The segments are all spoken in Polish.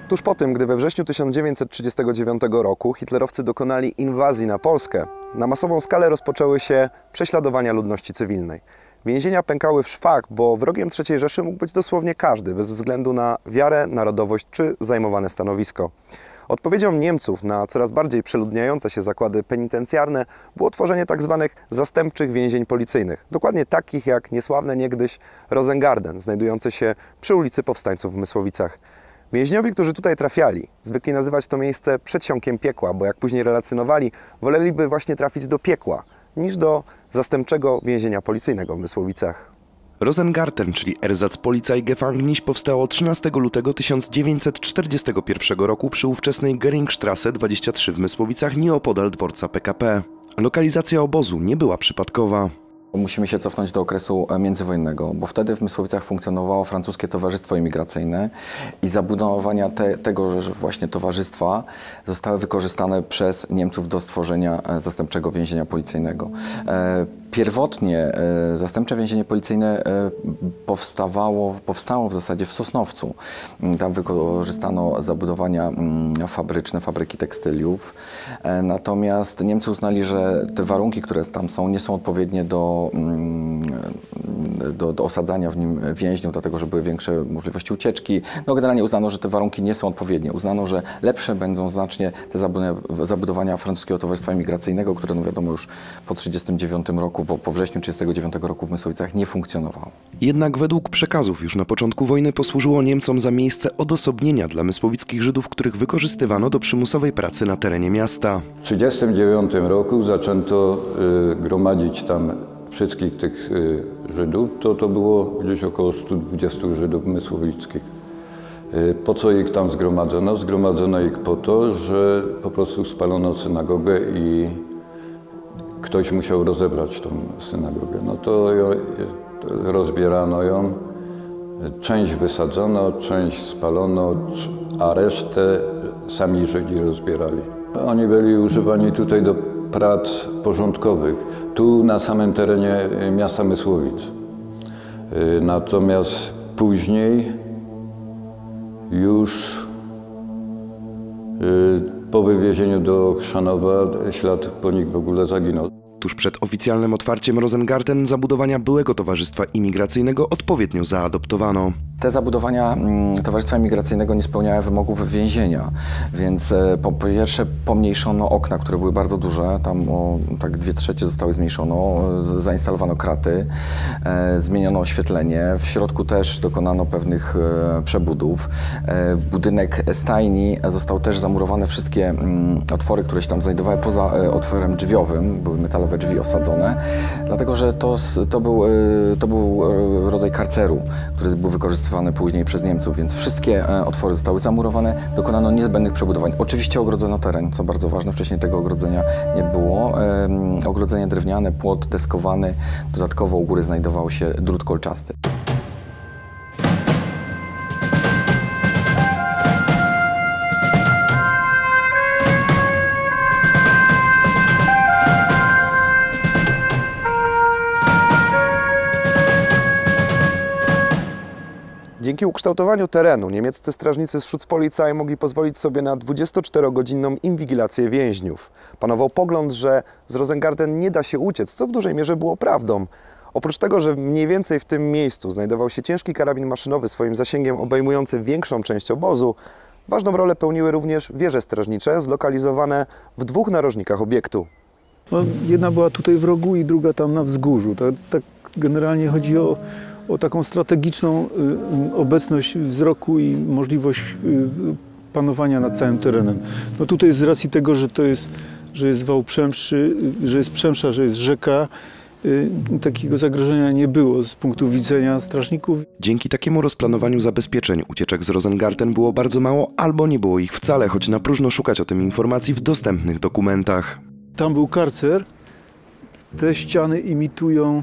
Tuż po tym, gdy we wrześniu 1939 roku hitlerowcy dokonali inwazji na Polskę, na masową skalę rozpoczęły się prześladowania ludności cywilnej. Więzienia pękały w szwach, bo wrogiem III Rzeszy mógł być dosłownie każdy, bez względu na wiarę, narodowość czy zajmowane stanowisko. Odpowiedzią Niemców na coraz bardziej przeludniające się zakłady penitencjarne było tworzenie tzw. zastępczych więzień policyjnych, dokładnie takich jak niesławne niegdyś Rosengarten, znajdujące się przy ulicy Powstańców w Mysłowicach. Więźniowie, którzy tutaj trafiali, zwykli nazywać to miejsce przedsionkiem piekła, bo jak później relacjonowali, woleliby właśnie trafić do piekła, niż do zastępczego więzienia policyjnego w Mysłowicach. Rosengarten, czyli Ersatzpolizeigefängnis, powstało 13 lutego 1941 roku przy ówczesnej Geringstrasse 23 w Mysłowicach, nieopodal dworca PKP. Lokalizacja obozu nie była przypadkowa. Musimy się cofnąć do okresu międzywojennego, bo wtedy w Mysłowicach funkcjonowało francuskie towarzystwo imigracyjne i zabudowania tego właśnie towarzystwa zostały wykorzystane przez Niemców do stworzenia zastępczego więzienia policyjnego. Pierwotnie zastępcze więzienie policyjne powstało w zasadzie w Sosnowcu. Tam wykorzystano zabudowania fabryczne, fabryki tekstyliów. Natomiast Niemcy uznali, że te warunki, które tam są, nie są odpowiednie do osadzania w nim więźniów, dlatego że były większe możliwości ucieczki. No generalnie uznano, że te warunki nie są odpowiednie. Uznano, że lepsze będą znacznie te zabudowania francuskiego towarzystwa imigracyjnego, które no wiadomo już po 1939 roku, po wrześniu 1939 roku w Mysłowicach nie funkcjonowało. Jednak według przekazów już na początku wojny posłużyło Niemcom za miejsce odosobnienia dla mysłowickich Żydów, których wykorzystywano do przymusowej pracy na terenie miasta. W 1939 roku zaczęto gromadzić tam wszystkich tych Żydów. To było gdzieś około 120 Żydów mysłowickich. Po co ich tam zgromadzono? Zgromadzono ich po to, że po prostu spalono synagogę i ktoś musiał rozebrać tą synagogę. No to rozbierano ją, część wysadzono, część spalono, a resztę sami Żydzi rozbierali. Oni byli używani tutaj do prac porządkowych, tu na samym terenie miasta Mysłowic. Natomiast później już po wywiezieniu do Chrzanowa ślad po nich w ogóle zaginął. Tuż przed oficjalnym otwarciem Rosengarten zabudowania byłego towarzystwa imigracyjnego odpowiednio zaadoptowano. Te zabudowania towarzystwa imigracyjnego nie spełniały wymogów więzienia, więc po pierwsze pomniejszono okna, które były bardzo duże, tam o tak 2/3 zostały zmniejszono, zainstalowano kraty, zmieniono oświetlenie, w środku też dokonano pewnych przebudów. Budynek stajni został też zamurowany, wszystkie otwory, które się tam znajdowały poza otworem drzwiowym, były metalowe drzwi osadzone, dlatego że to był rodzaj karceru, który był wykorzystywany później przez Niemców, więc wszystkie otwory zostały zamurowane, dokonano niezbędnych przebudowań. Oczywiście ogrodzono teren, co bardzo ważne, wcześniej tego ogrodzenia nie było. Ogrodzenie drewniane, płot deskowany, dodatkowo u góry znajdował się drut kolczasty. Dzięki ukształtowaniu terenu niemieccy strażnicy z Schutzpolizei mogli pozwolić sobie na 24-godzinną inwigilację więźniów. Panował pogląd, że z Rosengarten nie da się uciec, co w dużej mierze było prawdą. Oprócz tego, że mniej więcej w tym miejscu znajdował się ciężki karabin maszynowy swoim zasięgiem obejmujący większą część obozu, ważną rolę pełniły również wieże strażnicze zlokalizowane w 2 narożnikach obiektu. No, jedna była tutaj w rogu i druga tam na wzgórzu. Tak generalnie chodzi o taką strategiczną obecność wzroku i możliwość panowania nad całym terenem. No tutaj z racji tego, że jest wał Przemszy, że jest Przemsza, że jest rzeka, takiego zagrożenia nie było z punktu widzenia strażników. Dzięki takiemu rozplanowaniu zabezpieczeń ucieczek z Rosengarten było bardzo mało albo nie było ich wcale, choć na próżno szukać o tym informacji w dostępnych dokumentach. Tam był karcer. Te ściany imitują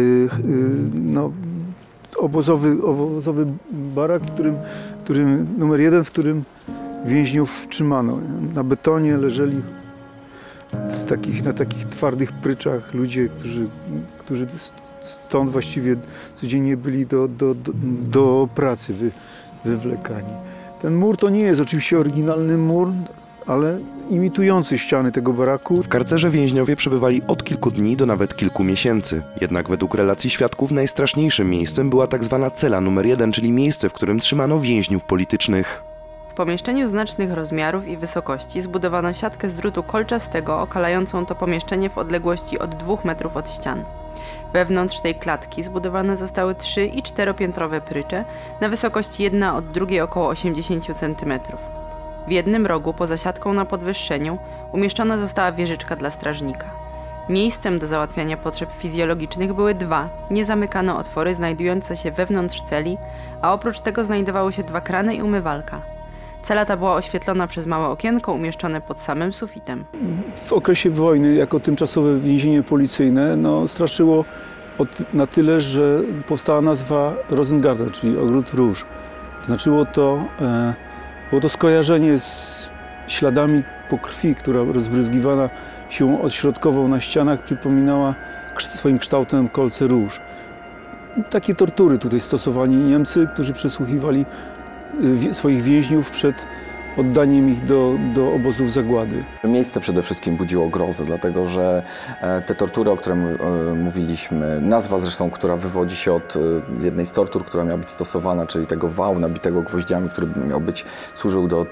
obozowy barak, numer 1, w którym więźniów trzymano. Na betonie leżeli na takich twardych pryczach ludzie, którzy stąd właściwie codziennie byli do pracy wywlekani. Ten mur to nie jest oczywiście oryginalny mur, ale imitujący ściany tego baraku. W karcerze więźniowie przebywali od kilku dni do nawet kilku miesięcy. Jednak według relacji świadków najstraszniejszym miejscem była tak zwana cela numer 1, czyli miejsce, w którym trzymano więźniów politycznych. W pomieszczeniu znacznych rozmiarów i wysokości zbudowano siatkę z drutu kolczastego okalającą to pomieszczenie w odległości od 2 metrów od ścian. Wewnątrz tej klatki zbudowane zostały 3- i 4-piętrowe prycze na wysokości jedna od drugiej około 80 cm. W jednym rogu poza siatką na podwyższeniu umieszczona została wieżyczka dla strażnika. Miejscem do załatwiania potrzeb fizjologicznych były 2 niezamykane otwory znajdujące się wewnątrz celi, a oprócz tego znajdowały się 2 krany i umywalka. Cela ta była oświetlona przez małe okienko umieszczone pod samym sufitem. W okresie wojny jako tymczasowe więzienie policyjne straszyło na tyle, że powstała nazwa Rosengarten, czyli Ogród Róż. Znaczyło to, było to skojarzenie z śladami po krwi, która rozbryzgiwana siłą odśrodkową na ścianach przypominała swoim kształtem kolce róż. Takie tortury tutaj stosowali Niemcy, którzy przesłuchiwali swoich więźniów przed oddaniem ich do obozów zagłady. Miejsce przede wszystkim budziło grozę, dlatego że te tortury, o których mówiliśmy, nazwa zresztą, która wywodzi się od jednej z tortur, która miała być stosowana, czyli tego wału nabitego gwoździami, który służył do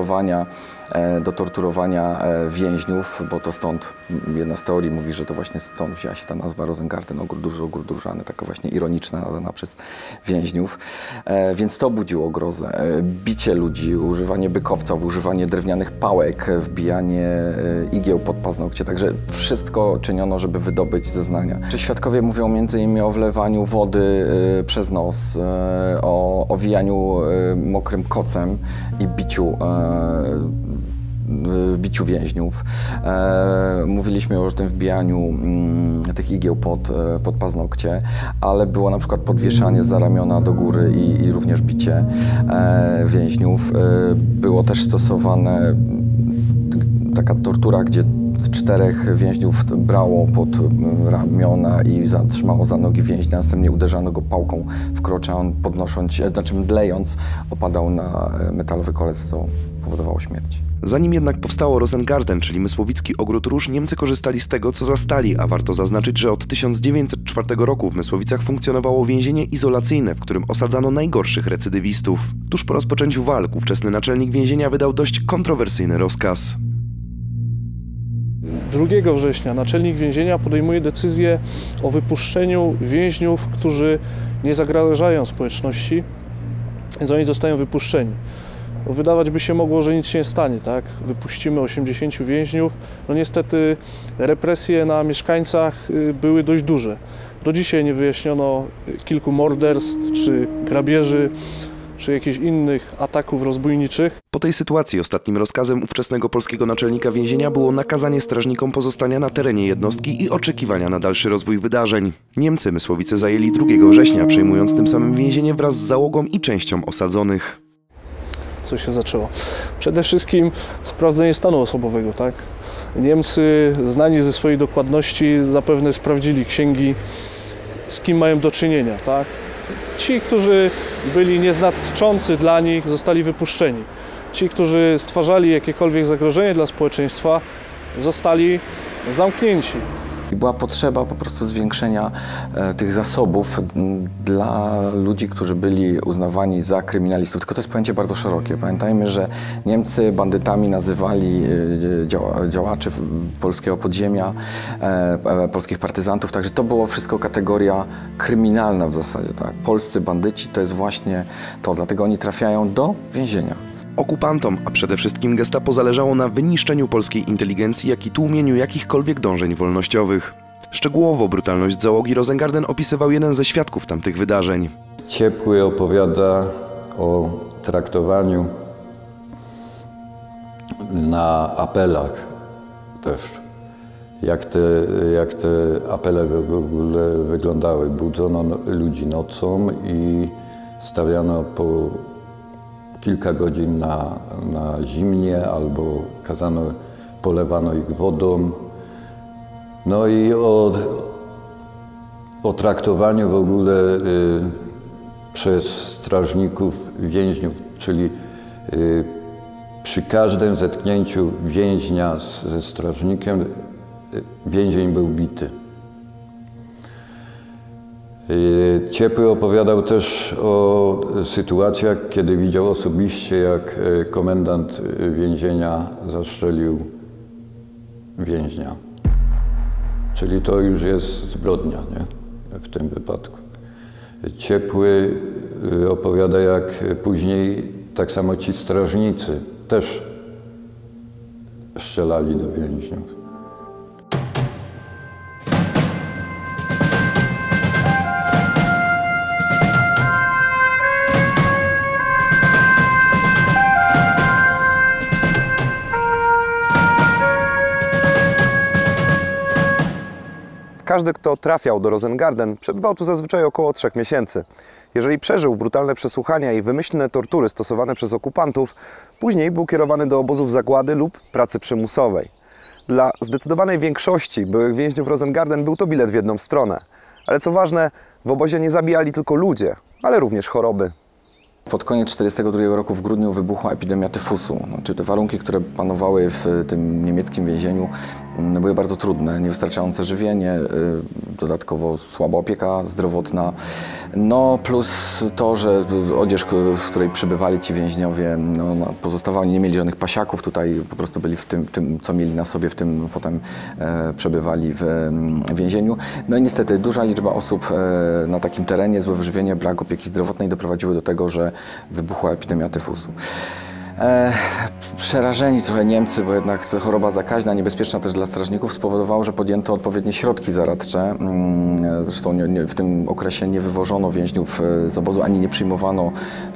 torturowania więźniów, bo to stąd, jedna z teorii mówi, że to właśnie stąd wzięła się ta nazwa Rosengarten, ogród różany, taka właśnie ironiczna, nadana przez więźniów. Więc to budziło grozę. Bicie ludzi, używanie bykowca, używanie drewnianych pałek, wbijanie igieł pod paznokcie, także wszystko czyniono, żeby wydobyć zeznania. Świadkowie mówią m.in. o wlewaniu wody przez nos, o owijaniu mokrym kocem i biciu więźniów. Mówiliśmy już o tym wbijaniu tych igieł pod paznokcie, ale było na przykład podwieszanie za ramiona do góry i również bicie więźniów. Było też stosowane taka tortura, gdzie 4 więźniów brało pod ramiona i trzymało za nogi więźnia, następnie uderzano go pałką w krocze, a on mdlejąc opadał na metalowy kolec, co powodowało śmierć. Zanim jednak powstało Rosengarten, czyli Mysłowicki Ogród Róż, Niemcy korzystali z tego, co zastali, a warto zaznaczyć, że od 1904 roku w Mysłowicach funkcjonowało więzienie izolacyjne, w którym osadzano najgorszych recydywistów. Tuż po rozpoczęciu walk ówczesny naczelnik więzienia wydał dość kontrowersyjny rozkaz. 2 września naczelnik więzienia podejmuje decyzję o wypuszczeniu więźniów, którzy nie zagrażają społeczności, więc oni zostają wypuszczeni. Wydawać by się mogło, że nic się nie stanie, tak? Wypuścimy 80 więźniów. Niestety represje na mieszkańcach były dość duże. Do dzisiaj nie wyjaśniono kilku morderstw, czy grabieży, czy jakichś innych ataków rozbójniczych. Po tej sytuacji ostatnim rozkazem ówczesnego polskiego naczelnika więzienia było nakazanie strażnikom pozostania na terenie jednostki i oczekiwania na dalszy rozwój wydarzeń. Niemcy Mysłowice zajęli 2 września, przejmując tym samym więzienie wraz z załogą i częścią osadzonych. Co się zaczęło? Przede wszystkim sprawdzenie stanu osobowego, tak? Niemcy, znani ze swojej dokładności, zapewne sprawdzili księgi, z kim mają do czynienia, tak? Ci, którzy byli nieznaczący dla nich, zostali wypuszczeni. Ci, którzy stwarzali jakiekolwiek zagrożenie dla społeczeństwa, zostali zamknięci. I była potrzeba po prostu zwiększenia tych zasobów dla ludzi, którzy byli uznawani za kryminalistów. Tylko to jest pojęcie bardzo szerokie. Pamiętajmy, że Niemcy bandytami nazywali działaczy polskiego podziemia, polskich partyzantów, także to było wszystko kategoria kryminalna w zasadzie. Tak? Polscy bandyci to jest właśnie to, dlatego oni trafiają do więzienia. Okupantom, a przede wszystkim gestapo zależało na wyniszczeniu polskiej inteligencji, jak i tłumieniu jakichkolwiek dążeń wolnościowych. Szczegółowo brutalność załogi Rosengarten opisywał jeden ze świadków tamtych wydarzeń. Ciepły opowiada o traktowaniu na apelach też. Jak te apele w ogóle wyglądały. Budzono ludzi nocą i stawiano po kilka godzin na zimnie albo polewano ich wodą. No i o traktowaniu w ogóle przez strażników więźniów, czyli Przy każdym zetknięciu więźnia ze strażnikiem więzień był bity. Ciepły opowiadał też o sytuacjach, kiedy widział osobiście, jak komendant więzienia zastrzelił więźnia. Czyli to już jest zbrodnia, nie? W tym wypadku. Ciepły opowiada, jak później tak samo ci strażnicy też strzelali do więźniów. Każdy, kto trafiał do Rosengarten, przebywał tu zazwyczaj około 3 miesięcy. Jeżeli przeżył brutalne przesłuchania i wymyślne tortury stosowane przez okupantów, później był kierowany do obozów zagłady lub pracy przymusowej. Dla zdecydowanej większości byłych więźniów Rosengarten był to bilet w jedną stronę. Ale co ważne, w obozie nie zabijali tylko ludzie, ale również choroby. Pod koniec 1942 roku w grudniu wybuchła epidemia tyfusu. Znaczy, te warunki, które panowały w tym niemieckim więzieniu, były bardzo trudne. Niewystarczające żywienie, dodatkowo słaba opieka zdrowotna. No plus to, że odzież, w której przybywali ci więźniowie, pozostawała, nie mieli żadnych pasiaków. Tutaj po prostu byli w tym, co mieli na sobie, w tym potem przebywali w więzieniu. No i niestety duża liczba osób na takim terenie, złe wyżywienie, brak opieki zdrowotnej doprowadziły do tego, że wybuchła epidemia tyfusu. Przerażeni trochę Niemcy, bo jednak choroba zakaźna, niebezpieczna też dla strażników, spowodowało, że podjęto odpowiednie środki zaradcze. Zresztą w tym okresie nie wywożono więźniów z obozu, ani nie przyjmowano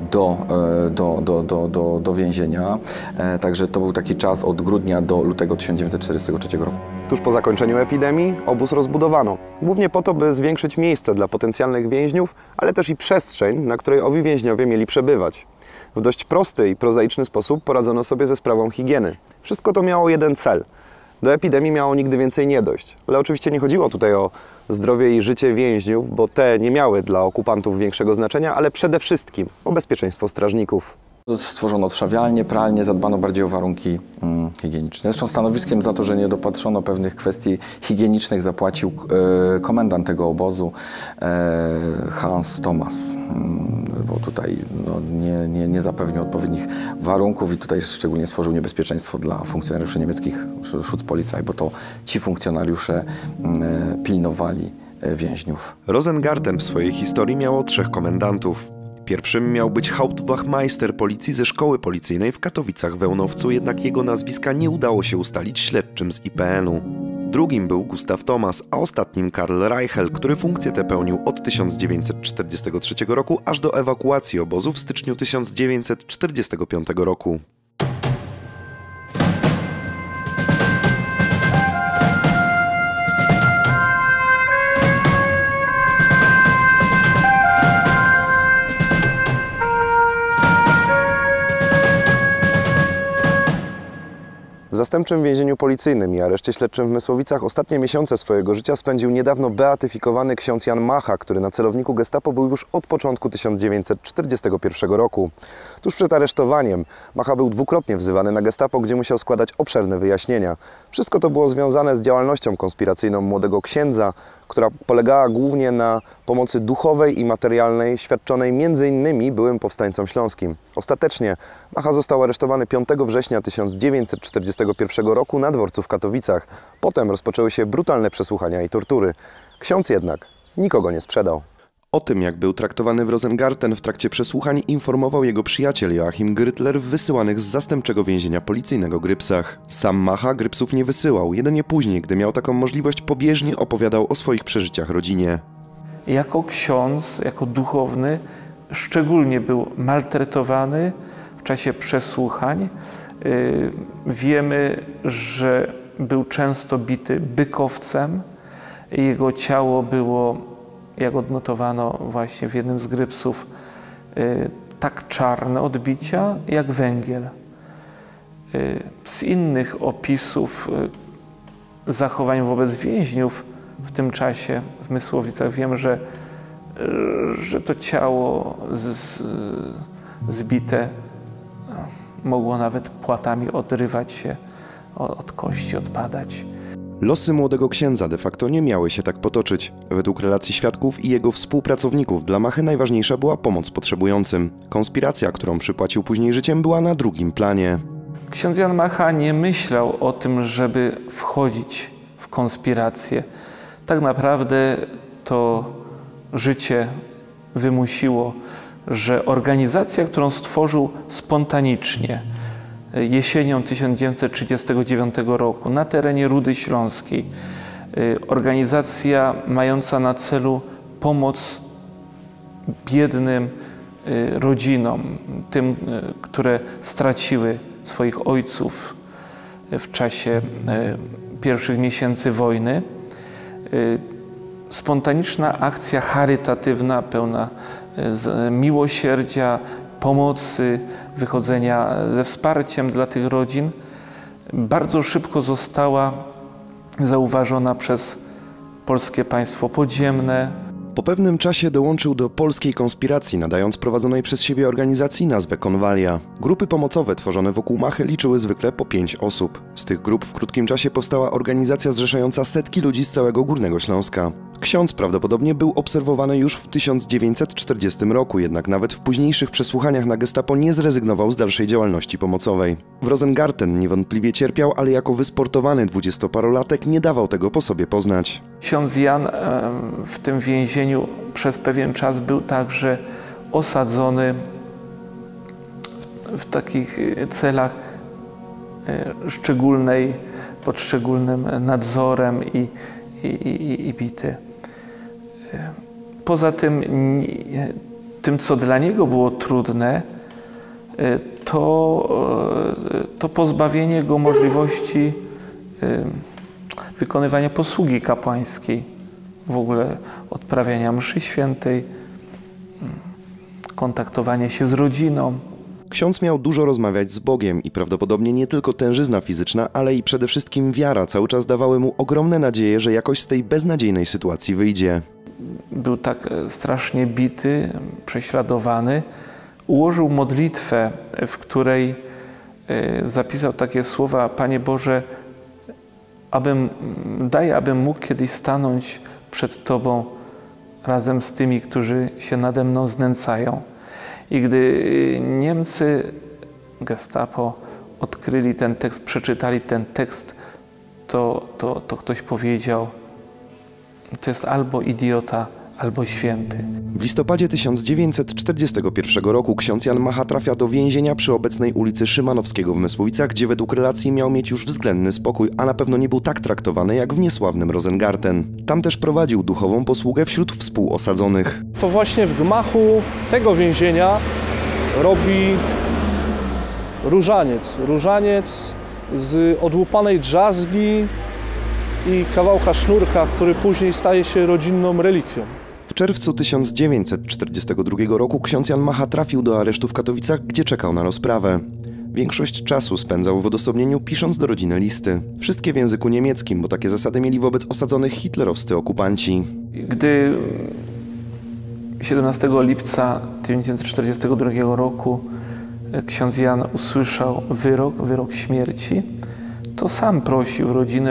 do więzienia. Także to był taki czas od grudnia do lutego 1943 roku. Tuż po zakończeniu epidemii obóz rozbudowano, głównie po to, by zwiększyć miejsce dla potencjalnych więźniów, ale też i przestrzeń, na której owi więźniowie mieli przebywać. W dość prosty i prozaiczny sposób poradzono sobie ze sprawą higieny. Wszystko to miało jeden cel. Do epidemii miało nigdy więcej nie dojść. Ale oczywiście nie chodziło tutaj o zdrowie i życie więźniów, bo te nie miały dla okupantów większego znaczenia, ale przede wszystkim o bezpieczeństwo strażników. Stworzono odszawialnie, pralnie, zadbano bardziej o warunki higieniczne. Zresztą stanowiskiem za to, że nie dopatrzono pewnych kwestii higienicznych, zapłacił komendant tego obozu, Hans Thomas, bo tutaj nie zapewnił odpowiednich warunków i tutaj szczególnie stworzył niebezpieczeństwo dla funkcjonariuszy niemieckich Schutzpolizei, bo to ci funkcjonariusze pilnowali więźniów. Rosengarten w swojej historii miało 3 komendantów. Pierwszym miał być Hauptwachmeister policji ze szkoły policyjnej w Katowicach w Ełnowcu, jednak jego nazwiska nie udało się ustalić śledczym z IPN-u. Drugim był Gustav Thomas, a ostatnim Karl Reichel, który funkcję tę pełnił od 1943 roku aż do ewakuacji obozu w styczniu 1945 roku. W zastępczym więzieniu policyjnym i areszcie śledczym w Mysłowicach ostatnie miesiące swojego życia spędził niedawno beatyfikowany ksiądz Jan Macha, który na celowniku Gestapo był już od początku 1941 roku. Tuż przed aresztowaniem Macha był dwukrotnie wzywany na Gestapo, gdzie musiał składać obszerne wyjaśnienia. Wszystko to było związane z działalnością konspiracyjną młodego księdza, która polegała głównie na pomocy duchowej i materialnej świadczonej m.in. byłym powstańcom śląskim. Ostatecznie Macha został aresztowany 5 września 1941 roku na dworcu w Katowicach. Potem rozpoczęły się brutalne przesłuchania i tortury. Ksiądz jednak nikogo nie sprzedał. O tym, jak był traktowany w Rosengarten w trakcie przesłuchań, informował jego przyjaciel Joachim Grytler w wysyłanych z zastępczego więzienia policyjnego Grypsach. Sam Macha Grypsów nie wysyłał, jedynie później, gdy miał taką możliwość, pobieżnie opowiadał o swoich przeżyciach rodzinie. Jako ksiądz, jako duchowny, szczególnie był maltretowany w czasie przesłuchań. Wiemy, że był często bity bykowcem. Jego ciało było, jak odnotowano właśnie w jednym z Grypsów, tak czarne odbicia jak węgiel. Z innych opisów zachowań wobec więźniów w tym czasie w Mysłowicach wiem, że to ciało zbite mogło nawet płatami odrywać się od kości, odpadać. Losy młodego księdza de facto nie miały się tak potoczyć. Według relacji świadków i jego współpracowników dla Machy najważniejsza była pomoc potrzebującym. Konspiracja, którą przypłacił później życiem, była na drugim planie. Ksiądz Jan Macha nie myślał o tym, żeby wchodzić w konspirację. Tak naprawdę to życie wymusiło, że organizacja, którą stworzył spontanicznie jesienią 1939 roku na terenie Rudy Śląskiej, organizacja mająca na celu pomoc biednym rodzinom, tym, które straciły swoich ojców w czasie pierwszych miesięcy wojny. Spontaniczna akcja charytatywna, pełna miłosierdzia, pomocy, wychodzenia ze wsparciem dla tych rodzin, bardzo szybko została zauważona przez polskie państwo podziemne. Po pewnym czasie dołączył do polskiej konspiracji, nadając prowadzonej przez siebie organizacji nazwę Konwalia. Grupy pomocowe tworzone wokół Machy liczyły zwykle po 5 osób. Z tych grup w krótkim czasie powstała organizacja zrzeszająca setki ludzi z całego Górnego Śląska. Ksiądz prawdopodobnie był obserwowany już w 1940 roku, jednak nawet w późniejszych przesłuchaniach na gestapo nie zrezygnował z dalszej działalności pomocowej. W Rosengarten niewątpliwie cierpiał, ale jako wysportowany 20-parolatek nie dawał tego po sobie poznać. Ksiądz Jan w tym więzieniu przez pewien czas był także osadzony w takich celach szczególnej, pod szczególnym nadzorem i bity. Poza tym, co dla niego było trudne, to pozbawienie go możliwości wykonywania posługi kapłańskiej, w ogóle odprawiania mszy świętej, kontaktowania się z rodziną. Ksiądz miał dużo rozmawiać z Bogiem i prawdopodobnie nie tylko tężyzna fizyczna, ale i przede wszystkim wiara cały czas dawały mu ogromne nadzieje, że jakoś z tej beznadziejnej sytuacji wyjdzie. Był tak strasznie bity, prześladowany. Ułożył modlitwę, w której zapisał takie słowa: Panie Boże, abym mógł kiedyś stanąć przed Tobą razem z tymi, którzy się nade mną znęcają. I gdy Niemcy, gestapo odkryli ten tekst, przeczytali ten tekst, to ktoś powiedział: to jest albo idiota, albo święty. W listopadzie 1941 roku ksiądz Jan Macha trafia do więzienia przy obecnej ulicy Szymanowskiego w Mysłowicach, gdzie według relacji miał mieć już względny spokój, a na pewno nie był tak traktowany jak w niesławnym Rosengarten. Tam też prowadził duchową posługę wśród współosadzonych. To właśnie w gmachu tego więzienia robi różaniec. Różaniec z odłupanej drzazgi i kawałka sznurka, który później staje się rodzinną relikwią. W czerwcu 1942 roku ksiądz Jan Macha trafił do aresztu w Katowicach, gdzie czekał na rozprawę. Większość czasu spędzał w odosobnieniu, pisząc do rodziny listy. Wszystkie w języku niemieckim, bo takie zasady mieli wobec osadzonych hitlerowscy okupanci. Gdy 17 lipca 1942 roku ksiądz Jan usłyszał wyrok śmierci, to sam prosił rodzinę,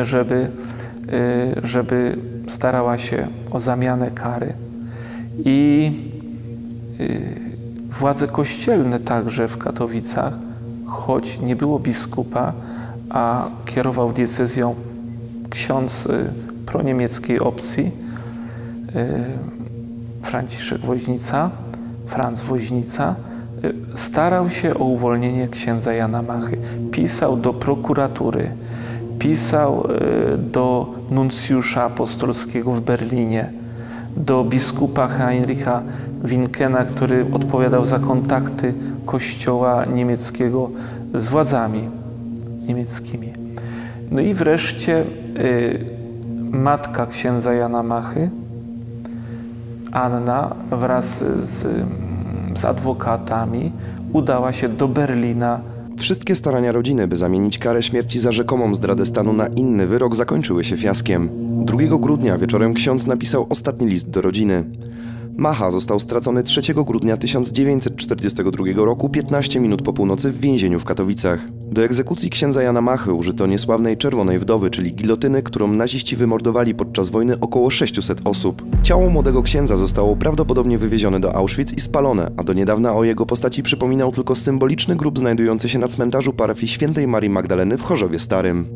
żeby starała się o zamianę kary. I władze kościelne także w Katowicach, choć nie było biskupa, a kierował diecezją ksiądz proniemieckiej opcji, Franz Woźnica, starał się o uwolnienie księdza Jana Machy. Pisał do prokuratury, pisał do nuncjusza apostolskiego w Berlinie, do biskupa Heinricha Winkena, który odpowiadał za kontakty kościoła niemieckiego z władzami niemieckimi. No i wreszcie matka księdza Jana Machy, Anna, wraz z adwokatami udała się do Berlina. Wszystkie starania rodziny, by zamienić karę śmierci za rzekomą zdradę stanu na inny wyrok, zakończyły się fiaskiem. 2 grudnia wieczorem ksiądz napisał ostatni list do rodziny. Macha został stracony 3 grudnia 1942 roku, 15 minut po północy w więzieniu w Katowicach. Do egzekucji księdza Jana Machy użyto niesławnej Czerwonej Wdowy, czyli gilotyny, którą naziści wymordowali podczas wojny około 600 osób. Ciało młodego księdza zostało prawdopodobnie wywiezione do Auschwitz i spalone, a do niedawna o jego postaci przypominał tylko symboliczny grób znajdujący się na cmentarzu parafii Świętej Marii Magdaleny w Chorzowie Starym.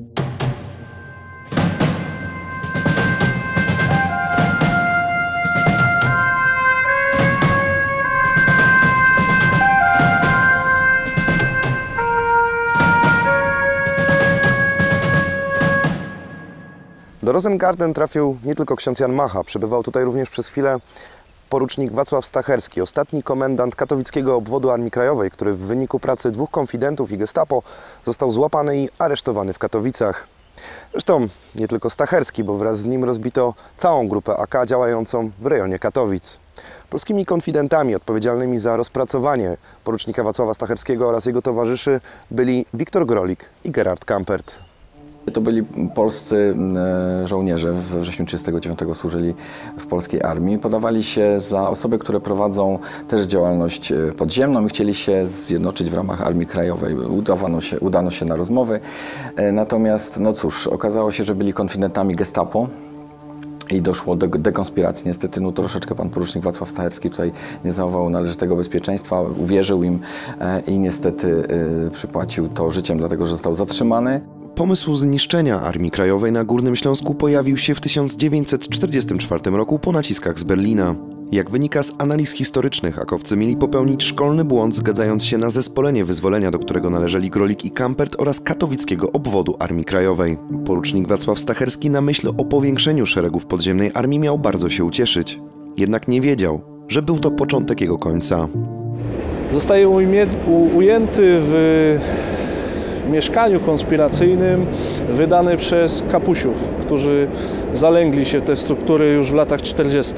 Do Rosengarten trafił nie tylko ksiądz Jan Macha, przebywał tutaj również przez chwilę porucznik Wacław Stacherski, ostatni komendant katowickiego obwodu Armii Krajowej, który w wyniku pracy 2 konfidentów i gestapo został złapany i aresztowany w Katowicach. Zresztą nie tylko Stacherski, bo wraz z nim rozbito całą grupę AK działającą w rejonie Katowic. Polskimi konfidentami odpowiedzialnymi za rozpracowanie porucznika Wacława Stacherskiego oraz jego towarzyszy byli Wiktor Grolik i Gerhard Kampert. To byli polscy żołnierze, we wrześniu 1939 służyli w polskiej armii. Podawali się za osoby, które prowadzą też działalność podziemną i chcieli się zjednoczyć w ramach Armii Krajowej. Udano się na rozmowy, natomiast no cóż, okazało się, że byli konfidentami gestapo i doszło do dekonspiracji. Niestety no, troszeczkę pan porucznik Wacław Stacherski tutaj nie zachował należytego bezpieczeństwa, uwierzył im i niestety przypłacił to życiem, dlatego że został zatrzymany. Pomysł zniszczenia Armii Krajowej na Górnym Śląsku pojawił się w 1944 roku po naciskach z Berlina. Jak wynika z analiz historycznych, akowcy mieli popełnić szkolny błąd, zgadzając się na zespolenie wyzwolenia, do którego należeli Grolik i Kampert oraz katowickiego obwodu Armii Krajowej. Porucznik Wacław Stacherski na myśl o powiększeniu szeregów podziemnej armii miał bardzo się ucieszyć. Jednak nie wiedział, że był to początek jego końca. Zostaje ujęty w mieszkaniu konspiracyjnym wydany przez kapusiów, którzy zalęgli się w te struktury już w latach 40.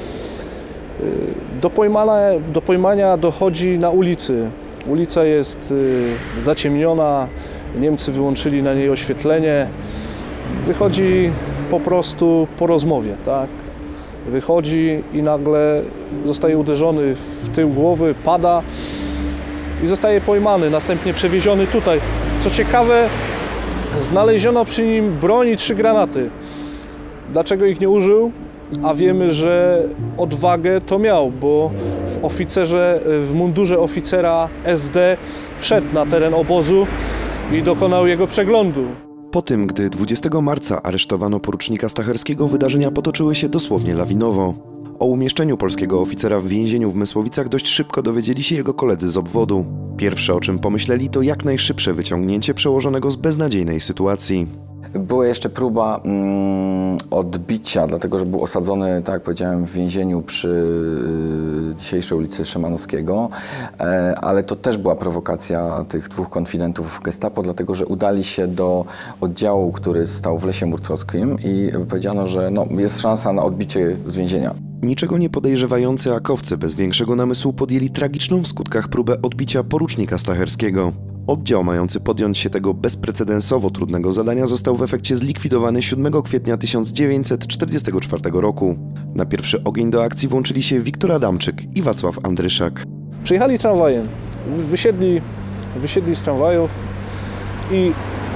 Do pojmania dochodzi na ulicy. Ulica jest zaciemniona, Niemcy wyłączyli na niej oświetlenie. Wychodzi po prostu po rozmowie, tak? Wychodzi i nagle zostaje uderzony w tył głowy, pada i zostaje pojmany, następnie przewieziony tutaj. Co ciekawe, znaleziono przy nim broń i 3 granaty. Dlaczego ich nie użył? A wiemy, że odwagę to miał, bo w mundurze oficera SD wszedł na teren obozu i dokonał jego przeglądu. Po tym, gdy 20 marca aresztowano porucznika Stacherskiego, wydarzenia potoczyły się dosłownie lawinowo. O umieszczeniu polskiego oficera w więzieniu w Mysłowicach dość szybko dowiedzieli się jego koledzy z obwodu. Pierwsze, o czym pomyśleli, to jak najszybsze wyciągnięcie przełożonego z beznadziejnej sytuacji. Była jeszcze próba odbicia, dlatego że był osadzony, tak jak powiedziałem, w więzieniu przy dzisiejszej ulicy Szymanowskiego, ale to też była prowokacja tych 2 konfidentów gestapo, dlatego że udali się do oddziału, który stał w Lesie Murcowskim i powiedziano, że no, jest szansa na odbicie z więzienia. Niczego nie podejrzewający akowcy bez większego namysłu podjęli tragiczną w skutkach próbę odbicia porucznika Stacherskiego. Oddział mający podjąć się tego bezprecedensowo trudnego zadania został w efekcie zlikwidowany 7 kwietnia 1944 roku. Na pierwszy ogień do akcji włączyli się Wiktor Adamczyk i Wacław Andryszak. Przyjechali tramwajem, wysiedli z tramwajów i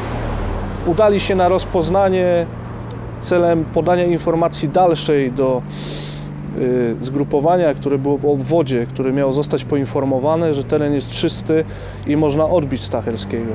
udali się na rozpoznanie celem podania informacji dalszej do zgrupowania, które było po obwodzie, które miało zostać poinformowane, że teren jest czysty i można odbić Stacherskiego.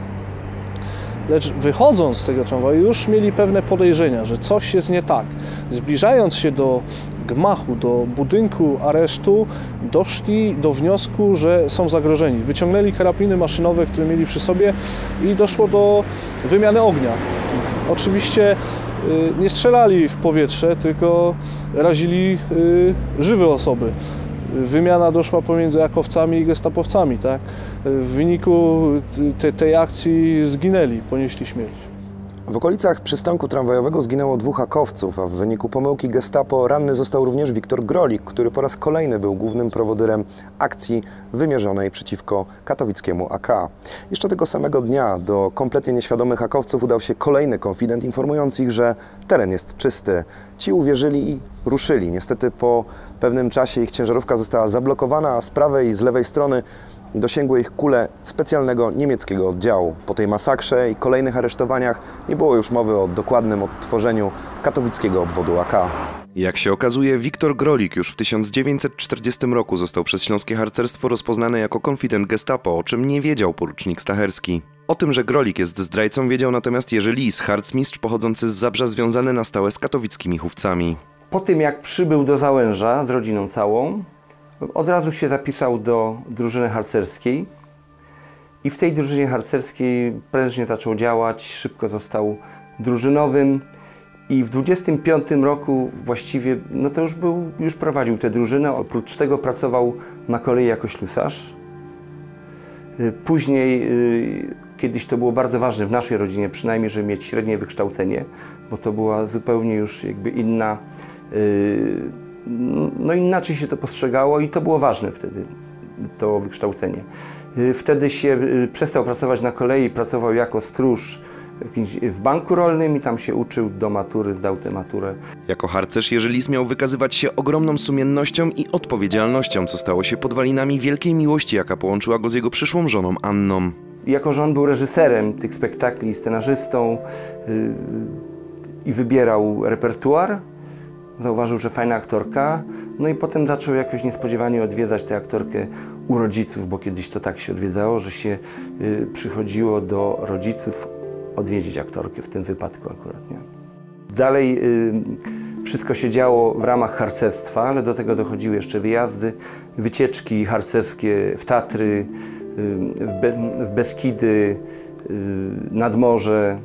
Lecz wychodząc z tego tramwaju już mieli pewne podejrzenia, że coś jest nie tak. Zbliżając się do gmachu, do budynku aresztu, doszli do wniosku, że są zagrożeni. Wyciągnęli karabiny maszynowe, które mieli przy sobie i doszło do wymiany ognia. Oczywiście nie strzelali w powietrze, tylko razili żywe osoby. Wymiana doszła pomiędzy akowcami i gestapowcami, tak? W wyniku tej akcji zginęli, ponieśli śmierć. W okolicach przystanku tramwajowego zginęło 2 hakowców, a w wyniku pomyłki gestapo ranny został również Wiktor Grolik, który po raz kolejny był głównym prowodyrem akcji wymierzonej przeciwko katowickiemu AK. Jeszcze tego samego dnia do kompletnie nieświadomych hakowców udał się kolejny konfident informując ich, że teren jest czysty. Ci uwierzyli i ruszyli. Niestety po pewnym czasie ich ciężarówka została zablokowana, a z prawej i z lewej strony dosięgły ich kule specjalnego niemieckiego oddziału. Po tej masakrze i kolejnych aresztowaniach nie było już mowy o dokładnym odtworzeniu katowickiego obwodu AK. Jak się okazuje, Wiktor Grolik już w 1940 roku został przez śląskie harcerstwo rozpoznany jako konfident gestapo, o czym nie wiedział porucznik Stacherski. O tym, że Grolik jest zdrajcą, wiedział natomiast Jerzy Lis, harcmistrz pochodzący z Zabrza, związany na stałe z katowickimi chówcami. Po tym, jak przybył do Załęża z rodziną całą, od razu się zapisał do drużyny harcerskiej i w tej drużynie harcerskiej prężnie zaczął działać, szybko został drużynowym i w 25 roku właściwie, no to już prowadził tę drużynę, oprócz tego pracował na kolei jako ślusarz. Później, kiedyś to było bardzo ważne w naszej rodzinie, przynajmniej, żeby mieć średnie wykształcenie, bo to była zupełnie już jakby inna, no inaczej się to postrzegało i to było ważne wtedy, to wykształcenie. Wtedy się przestał pracować na kolei, pracował jako stróż w banku rolnym i tam się uczył do matury, zdał tę maturę. Jako harcerz Jerzy Lis miał wykazywać się ogromną sumiennością i odpowiedzialnością, co stało się podwalinami wielkiej miłości, jaka połączyła go z jego przyszłą żoną Anną. Jako że on był reżyserem tych spektakli, scenarzystą i wybierał repertuar, zauważył, że fajna aktorka, no i potem zaczął jakoś niespodziewanie odwiedzać tę aktorkę u rodziców, bo kiedyś to tak się odwiedzało, że się przychodziło do rodziców odwiedzić aktorkę, w tym wypadku akurat, nie? Dalej wszystko się działo w ramach harcerstwa, ale do tego dochodziły jeszcze wyjazdy, wycieczki harcerskie w Tatry, w Beskidy, nad morze.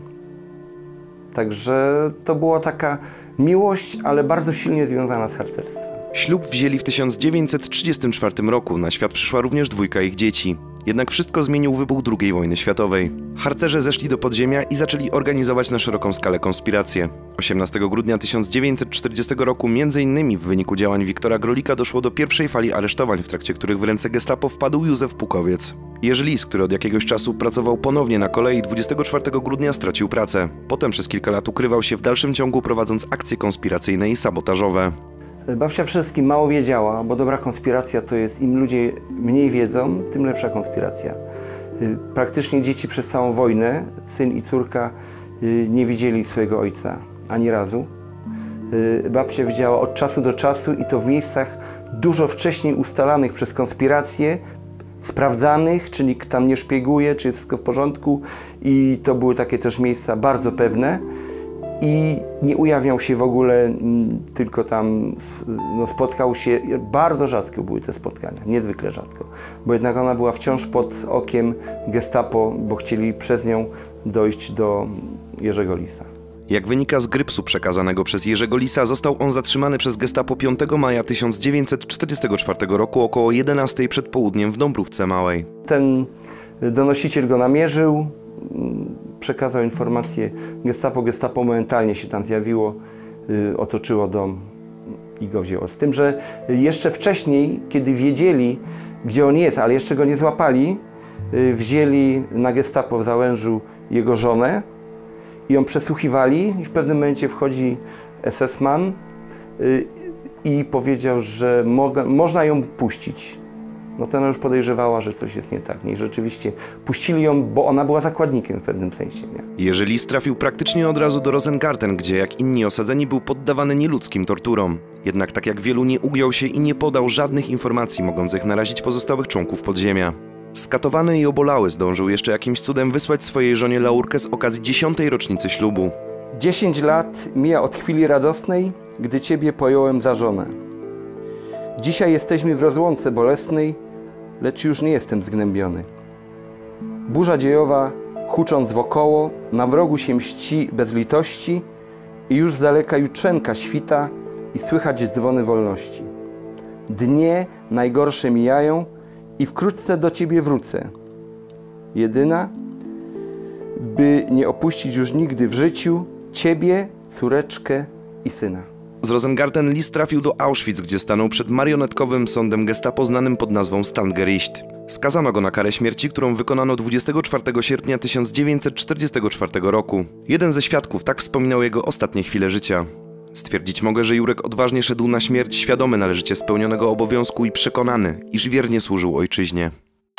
Także to była taka miłość, ale bardzo silnie związana z harcerstwem. Ślub wzięli w 1934 roku. Na świat przyszła również 2 ich dzieci. Jednak wszystko zmienił wybuch II wojny światowej. Harcerze zeszli do podziemia i zaczęli organizować na szeroką skalę konspiracje. 18 grudnia 1940 roku m.in. w wyniku działań Wiktora Grolika doszło do pierwszej fali aresztowań, w trakcie których w ręce gestapo wpadł Józef Pukowiec. Jerzy Lis, który od jakiegoś czasu pracował ponownie na kolei, 24 grudnia stracił pracę. Potem przez kilka lat ukrywał się w dalszym ciągu, prowadząc akcje konspiracyjne i sabotażowe. Babcia wszystkim mało wiedziała, bo dobra konspiracja to jest, im ludzie mniej wiedzą, tym lepsza konspiracja. Praktycznie dzieci przez całą wojnę, syn i córka, nie widzieli swojego ojca ani razu. Babcia widziała od czasu do czasu i to w miejscach dużo wcześniej ustalanych przez konspirację, sprawdzanych, czy nikt tam nie szpieguje, czy jest wszystko w porządku i to były takie też miejsca bardzo pewne. I nie ujawniał się w ogóle, tylko tam spotkał się, bardzo rzadko były te spotkania, niezwykle rzadko, bo jednak ona była wciąż pod okiem gestapo, bo chcieli przez nią dojść do Jerzego Lisa. Jak wynika z grypsu przekazanego przez Jerzego Lisa, został on zatrzymany przez gestapo 5 maja 1944 roku około 11 przed południem w Dąbrówce Małej. Ten donosiciel go namierzył, przekazał informację gestapo. Gestapo momentalnie się tam zjawiło, otoczyło dom i go wzięło. Z tym, że jeszcze wcześniej, kiedy wiedzieli, gdzie on jest, ale jeszcze go nie złapali, wzięli na gestapo w Załężu jego żonę i ją przesłuchiwali i w pewnym momencie wchodzi SS-man i powiedział, że można ją puścić. No to ona już podejrzewała, że coś jest nie tak. I rzeczywiście puścili ją, bo ona była zakładnikiem w pewnym sensie. Nie? Jerzy Lis trafił praktycznie od razu do Rosengarten, gdzie jak inni osadzeni był poddawany nieludzkim torturom. Jednak tak jak wielu nie ugiął się i nie podał żadnych informacji mogących narazić pozostałych członków podziemia. Skatowany i obolały zdążył jeszcze jakimś cudem wysłać swojej żonie laurkę z okazji 10. rocznicy ślubu. 10 lat mija od chwili radosnej, gdy Ciebie pojąłem za żonę. Dzisiaj jesteśmy w rozłące bolesnej, lecz już nie jestem zgnębiony. Burza dziejowa, hucząc wokoło, na wrogu się mści bez litości i już z daleka jutrzenka świta i słychać dzwony wolności. Dnie najgorsze mijają i wkrótce do Ciebie wrócę. Jedyna, by nie opuścić już nigdy w życiu ciebie, córeczkę i syna. Z Rosengarten list trafił do Auschwitz, gdzie stanął przed marionetkowym sądem gestapo znanym pod nazwą Standgericht. Skazano go na karę śmierci, którą wykonano 24 sierpnia 1944 roku. Jeden ze świadków tak wspominał jego ostatnie chwile życia. Stwierdzić mogę, że Jurek odważnie szedł na śmierć, świadomy należycie spełnionego obowiązku i przekonany, iż wiernie służył ojczyźnie.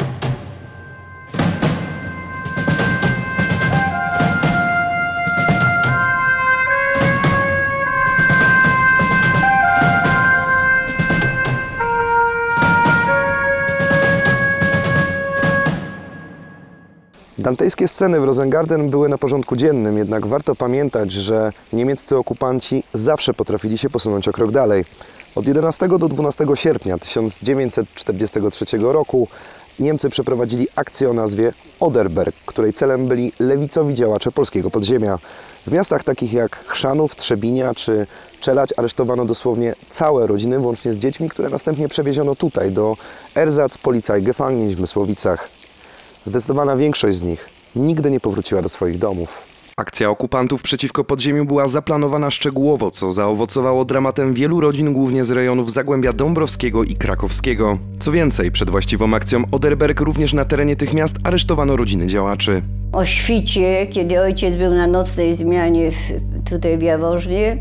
Dantejskie sceny w Rosengarten były na porządku dziennym, jednak warto pamiętać, że niemieccy okupanci zawsze potrafili się posunąć o krok dalej. Od 11 do 12 sierpnia 1943 roku Niemcy przeprowadzili akcję o nazwie Oderberg, której celem byli lewicowi działacze polskiego podziemia. W miastach takich jak Chrzanów, Trzebinia czy Czeladź aresztowano dosłownie całe rodziny, włącznie z dziećmi, które następnie przewieziono tutaj, do Ersatzpolizeigefangnis w Mysłowicach. Zdecydowana większość z nich nigdy nie powróciła do swoich domów. Akcja okupantów przeciwko podziemiu była zaplanowana szczegółowo, co zaowocowało dramatem wielu rodzin, głównie z rejonów Zagłębia Dąbrowskiego i Krakowskiego. Co więcej, przed właściwą akcją Oderberg również na terenie tych miast aresztowano rodziny działaczy. O świcie, kiedy ojciec był na nocnej zmianie tutaj w Jaworznie,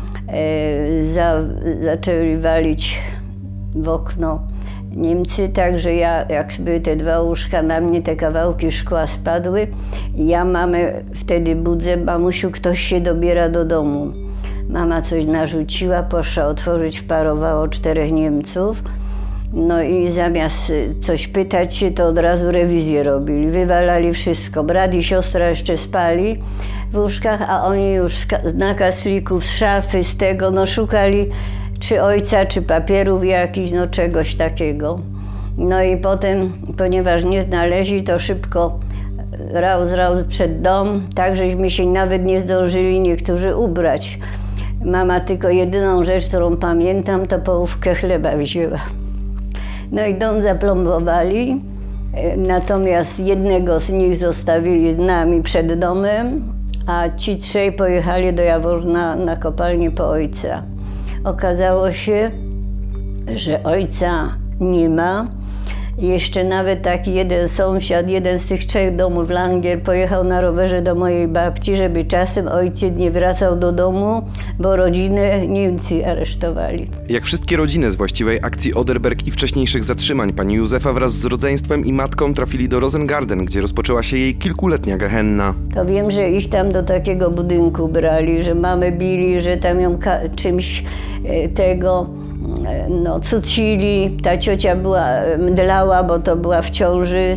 zaczęli walić w okno Niemcy, także jak były te dwa łóżka na mnie, te kawałki szkła spadły. Ja mamę wtedy budzę: mamusiu, ktoś się dobiera do domu. Mama coś narzuciła, poszła otworzyć, wparowało 4 Niemców. No i zamiast coś pytać się, to od razu rewizję robili. Wywalali wszystko. Brat i siostra jeszcze spali w łóżkach, a oni już z nakaslików, z szafy, z tego, no szukali czy ojca, czy papierów jakichś, no czegoś takiego. No i potem, ponieważ nie znaleźli, to szybko raus przed dom, tak żeśmy się nawet nie zdążyli niektórzy ubrać. Mama tylko jedyną rzecz, którą pamiętam, to połówkę chleba wzięła. No i dom zaplombowali, natomiast jednego z nich zostawili z nami przed domem, a ci 3 pojechali do Jaworzna na kopalnię po ojca. Okazało się, że ojca nie ma. Jeszcze nawet taki jeden sąsiad, jeden z tych 3 domów, Langer, pojechał na rowerze do mojej babci, żeby czasem ojciec nie wracał do domu, bo rodzinę Niemcy aresztowali. Jak wszystkie rodziny z właściwej akcji Oderberg i wcześniejszych zatrzymań, pani Józefa wraz z rodzeństwem i matką trafili do Rosengarten, gdzie rozpoczęła się jej kilkuletnia gehenna. To wiem, że ich tam do takiego budynku brali, że mamę bili, że tam ją czymś tego no, cucili. Ta ciocia mdlała, bo to była w ciąży.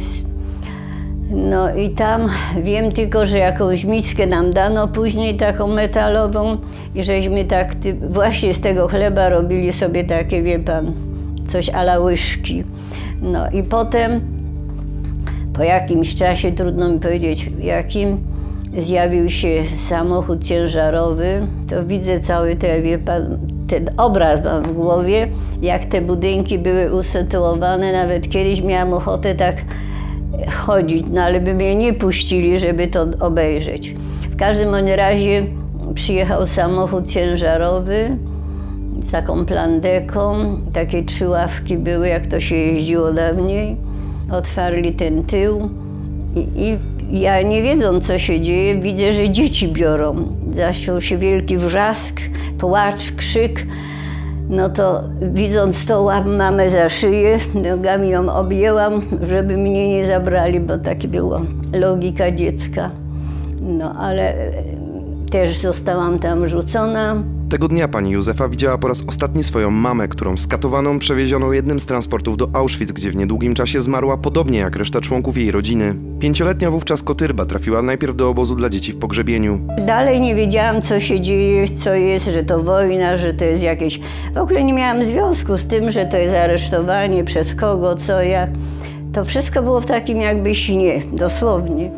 No i tam wiem tylko, że jakąś miskę nam dano później, taką metalową, i żeśmy tak właśnie z tego chleba robili sobie takie, wie pan, coś a la łyżki. No i potem, po jakimś czasie, trudno mi powiedzieć jakim, zjawił się samochód ciężarowy. To widzę cały ten, wie pan, ten obraz mam w głowie, jak te budynki były usytuowane. Nawet kiedyś miałam ochotę tak chodzić, no ale by mnie nie puścili, żeby to obejrzeć. W każdym razie przyjechał samochód ciężarowy z taką plandeką. Takie 3 ławki były, jak to się jeździło dawniej. Otwarli ten tył i ja, nie wiedząc, co się dzieje, widzę, że dzieci biorą. Zaczął się wielki wrzask, płacz, krzyk. No to widząc to, łapam mamę za szyję, nogami ją objęłam, żeby mnie nie zabrali, bo taka była logika dziecka. No ale też zostałam tam rzucona. Tego dnia pani Józefa widziała po raz ostatni swoją mamę, którą skatowaną przewieziono jednym z transportów do Auschwitz, gdzie w niedługim czasie zmarła, podobnie jak reszta członków jej rodziny. 5-letnia wówczas Kotyrba trafiła najpierw do obozu dla dzieci w Pogrzebieniu. Dalej nie wiedziałam, co się dzieje, co jest, że to wojna, że to jest jakieś... W ogóle nie miałam związku z tym, że to jest aresztowanie, przez kogo, co, jak. To wszystko było w takim jakby śnie, dosłownie.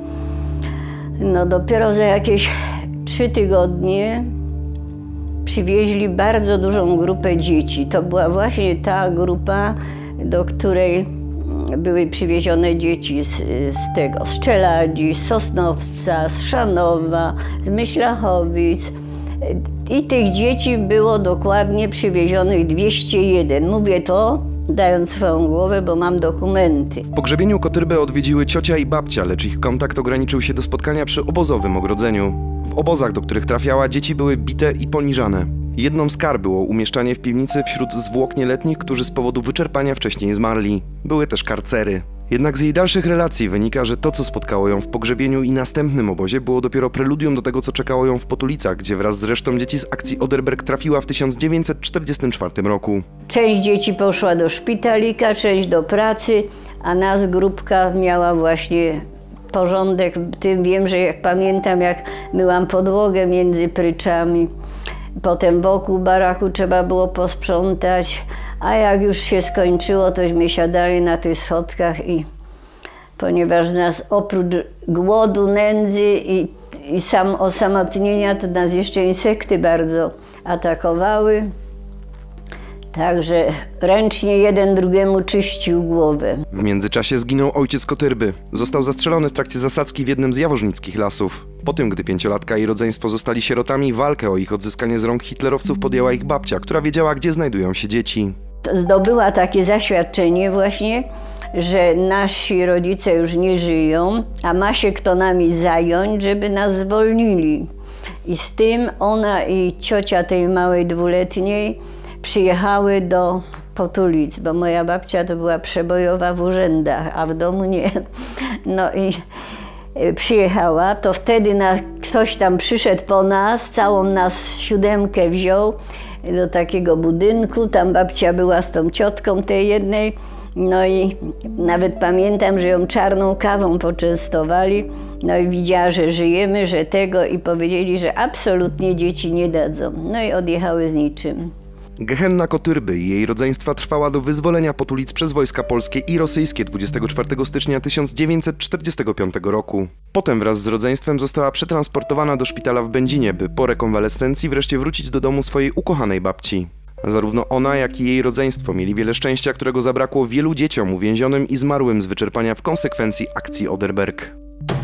No dopiero za jakieś 3 tygodnie przywieźli bardzo dużą grupę dzieci. To była właśnie ta grupa, do której były przywiezione dzieci z Czeladzi, z Sosnowca, z Szanowa, z Myślachowic. I tych dzieci było dokładnie przywiezionych 201. Mówię to, dając swoją głowę, bo mam dokumenty. W pogrzebieniu Kotyrbę odwiedziły ciocia i babcia, lecz ich kontakt ograniczył się do spotkania przy obozowym ogrodzeniu. W obozach, do których trafiała, dzieci były bite i poniżane. Jedną z kar było umieszczanie w piwnicy wśród zwłok nieletnich, którzy z powodu wyczerpania wcześniej zmarli. Były też karcery. Jednak z jej dalszych relacji wynika, że to, co spotkało ją w pogrzebieniu i następnym obozie, było dopiero preludium do tego, co czekało ją w Potulicach, gdzie wraz z resztą dzieci z akcji Oderberg trafiła w 1944 roku. Część dzieci poszła do szpitalika, część do pracy, a nas grupka miała właśnie porządek. Tym wiem, że jak pamiętam, jak myłam podłogę między pryczami, potem wokół baraku trzeba było posprzątać, a jak już się skończyło, tośmy siadali na tych schodkach i ponieważ nas oprócz głodu, nędzy i osamotnienia, to nas jeszcze insekty bardzo atakowały. Także ręcznie jeden drugiemu czyścił głowę. W międzyczasie zginął ojciec Kotyrby. Został zastrzelony w trakcie zasadzki w jednym z jaworznickich lasów. Po tym, gdy pięciolatka i rodzeństwo zostali sierotami, walkę o ich odzyskanie z rąk hitlerowców podjęła ich babcia, która wiedziała, gdzie znajdują się dzieci. Zdobyła takie zaświadczenie właśnie, że nasi rodzice już nie żyją, a ma się kto nami zająć, żeby nas zwolnili. I z tym ona i ciocia tej małej dwuletniej przyjechały do Potulic, bo moja babcia to była przebojowa w urzędach, a w domu nie. No i przyjechała, to wtedy ktoś tam przyszedł po nas, całą nas 7 wziął do takiego budynku, tam babcia była z tą ciotką tej jednej, no i nawet pamiętam, że ją czarną kawą poczęstowali, no i widziała, że żyjemy, że tego i powiedzieli, że absolutnie dzieci nie dadzą, no i odjechały z niczym. Gehenna Kotyrby i jej rodzeństwa trwała do wyzwolenia Potulic przez wojska polskie i rosyjskie 24 stycznia 1945 roku. Potem wraz z rodzeństwem została przetransportowana do szpitala w Będzinie, by po rekonwalescencji wreszcie wrócić do domu swojej ukochanej babci. Zarówno ona, jak i jej rodzeństwo mieli wiele szczęścia, którego zabrakło wielu dzieciom uwięzionym i zmarłym z wyczerpania w konsekwencji akcji Oderberg.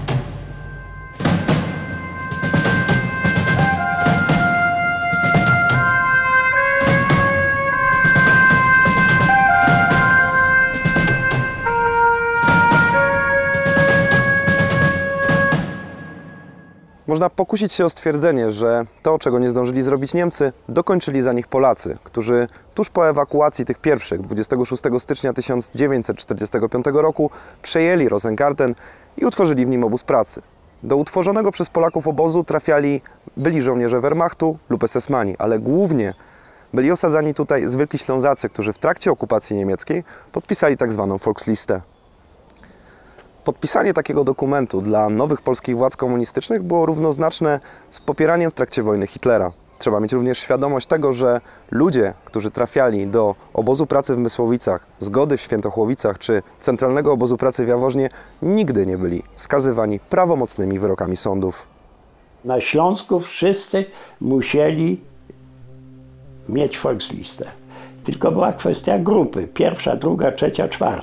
Można pokusić się o stwierdzenie, że to, czego nie zdążyli zrobić Niemcy, dokończyli za nich Polacy, którzy tuż po ewakuacji tych pierwszych 26 stycznia 1945 roku przejęli Rosengarten i utworzyli w nim obóz pracy. Do utworzonego przez Polaków obozu trafiali byli żołnierze Wehrmachtu lub SS-mani, ale głównie byli osadzani tutaj zwykli Ślązacy, którzy w trakcie okupacji niemieckiej podpisali tzw. Volkslistę. Podpisanie takiego dokumentu dla nowych polskich władz komunistycznych było równoznaczne z popieraniem w trakcie wojny Hitlera. Trzeba mieć również świadomość tego, że ludzie, którzy trafiali do obozu pracy w Mysłowicach, Zgody w Świętochłowicach czy Centralnego Obozu Pracy w Jaworznie nigdy nie byli skazywani prawomocnymi wyrokami sądów. Na Śląsku wszyscy musieli mieć Volkslistę. Tylko była kwestia grupy, 1., 2., 3., 4.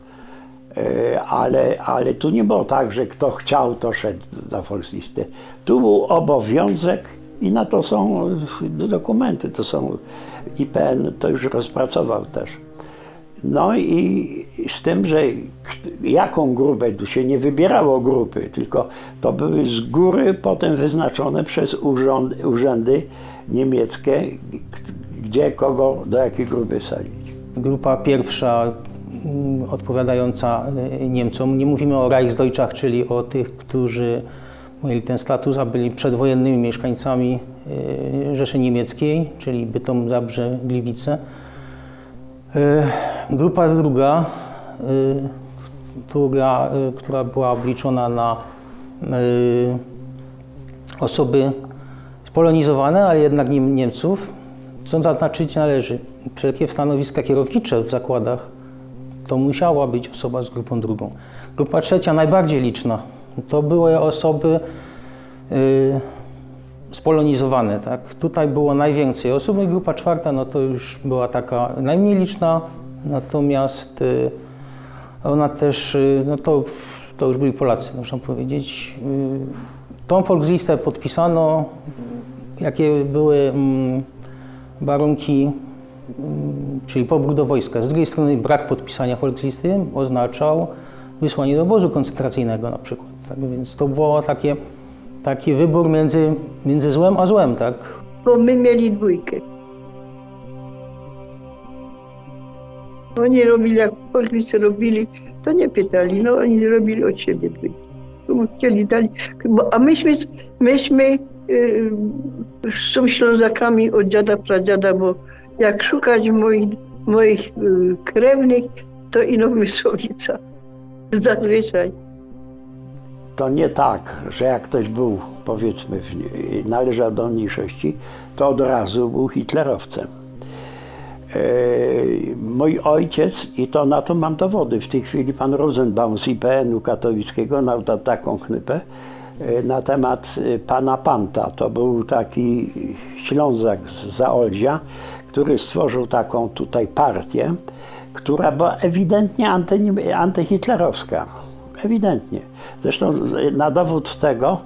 Ale tu nie było tak, że kto chciał, to szedł na Volkslistę. Tu był obowiązek i na to są dokumenty, to są IPN to już rozpracował też. No i z tym, że jaką grupę, tu się nie wybierało grupy, tylko to były z góry potem wyznaczone przez urzędy niemieckie, gdzie kogo, do jakiej grupy wsadzić. Grupa pierwsza odpowiadająca Niemcom. Nie mówimy o Reichsdeutschach, czyli o tych, którzy mieli ten status, a byli przedwojennymi mieszkańcami Rzeszy Niemieckiej, czyli Bytom, Zabrze, Gliwice. Grupa druga, która była obliczona na osoby spolonizowane, ale jednak Niemców, co zaznaczyć należy. Wszelkie stanowiska kierownicze w zakładach to musiała być osoba z grupą drugą. Grupa trzecia, najbardziej liczna, to były osoby spolonizowane. Tak? Tutaj było najwięcej osób, i grupa czwarta no to już była taka najmniej liczna, natomiast Ona też, no to już byli Polacy, można powiedzieć. Tą Volkslistę podpisano, jakie były warunki, czyli pobór do wojska. Z drugiej strony brak podpisania Volkslisty oznaczał wysłanie do obozu koncentracyjnego na przykład. Tak więc to było taki wybór między złem a złem, tak? Bo my mieli dwójkę. Oni robili, jak Polscy robili, to nie pytali, no oni robili od siebie dwójkę. Chcieli dali, a myśmy są Ślązakami od dziada, pradziada, bo jak szukać moich krewnych, to ino Mysłowica. Zazwyczaj. To nie tak, że jak ktoś był, powiedzmy, należał do mniejszości, to od razu był hitlerowcem. Mój ojciec, i to na to mam dowody, w tej chwili pan Rosenbaum z IPN-u katowickiego dał taką knypę na temat pana Panta. To był taki Ślązak z Zaolzia, który stworzył taką tutaj partię, która była ewidentnie antyhitlerowska. Ewidentnie. Zresztą na dowód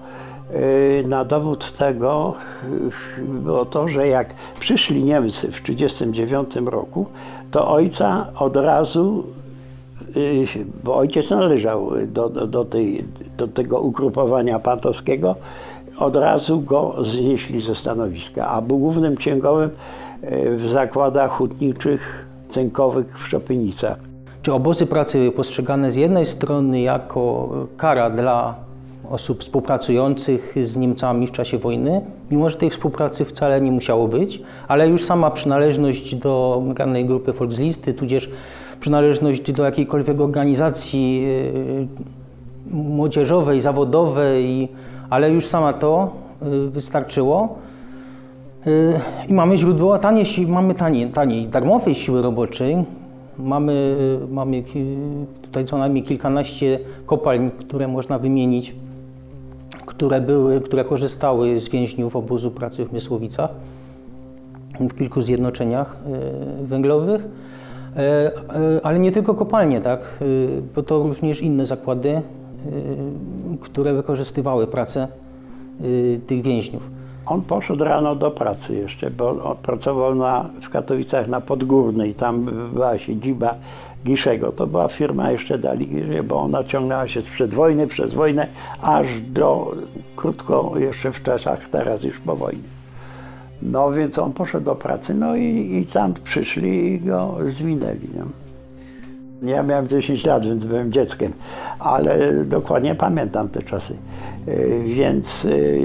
tego było to, że jak przyszli Niemcy w 1939 roku, to ojca od razu, bo ojciec należał do tego ugrupowania pantowskiego, od razu go znieśli ze stanowiska, a był głównym księgowym w zakładach hutniczych, cynkowych w Szopienicach. Czy obozy pracy były postrzegane z jednej strony jako kara dla osób współpracujących z Niemcami w czasie wojny, mimo że tej współpracy wcale nie musiało być, ale już sama przynależność do danej grupy Volkslisty, tudzież przynależność do jakiejkolwiek organizacji młodzieżowej, zawodowej, ale już sama to wystarczyło. I mamy źródło taniej darmowej siły roboczej. Mamy tutaj co najmniej kilkanaście kopalń, które można wymienić, które korzystały z więźniów obozu pracy w Mysłowicach, w kilku zjednoczeniach węglowych, ale nie tylko kopalnie, tak, bo to również inne zakłady, które wykorzystywały pracę tych więźniów. On poszedł rano do pracy jeszcze, bo pracował w Katowicach na Podgórnej, tam była siedziba Giszego. To była firma jeszcze Dali Gisze, bo ona ciągnęła się przez wojnę, aż do krótko jeszcze w czasach, teraz już po wojnie. No więc on poszedł do pracy, no i tam przyszli i go zwinęli. No. Ja miałem 10 lat, więc byłem dzieckiem, ale dokładnie pamiętam te czasy. Więc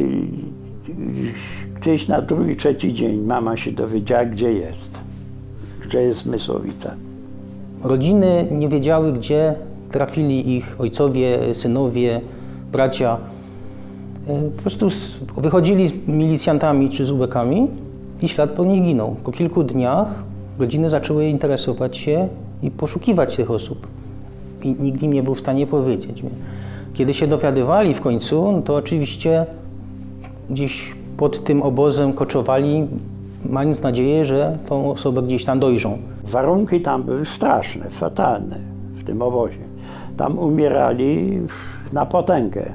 gdzieś na drugi, trzeci dzień mama się dowiedziała, gdzie jest Mysłowica. Rodziny nie wiedziały, gdzie trafili ich ojcowie, synowie, bracia. Po prostu wychodzili z milicjantami czy z ubekami i ślad po nich ginął. Po kilku dniach rodziny zaczęły interesować się i poszukiwać tych osób. I nikt im nie był w stanie powiedzieć. Kiedy się dowiadywali w końcu, no to oczywiście gdzieś pod tym obozem koczowali, mając nadzieję, że tą osobę gdzieś tam dojrzą. Warunki tam były straszne, fatalne w tym obozie. Tam umierali na potęgę.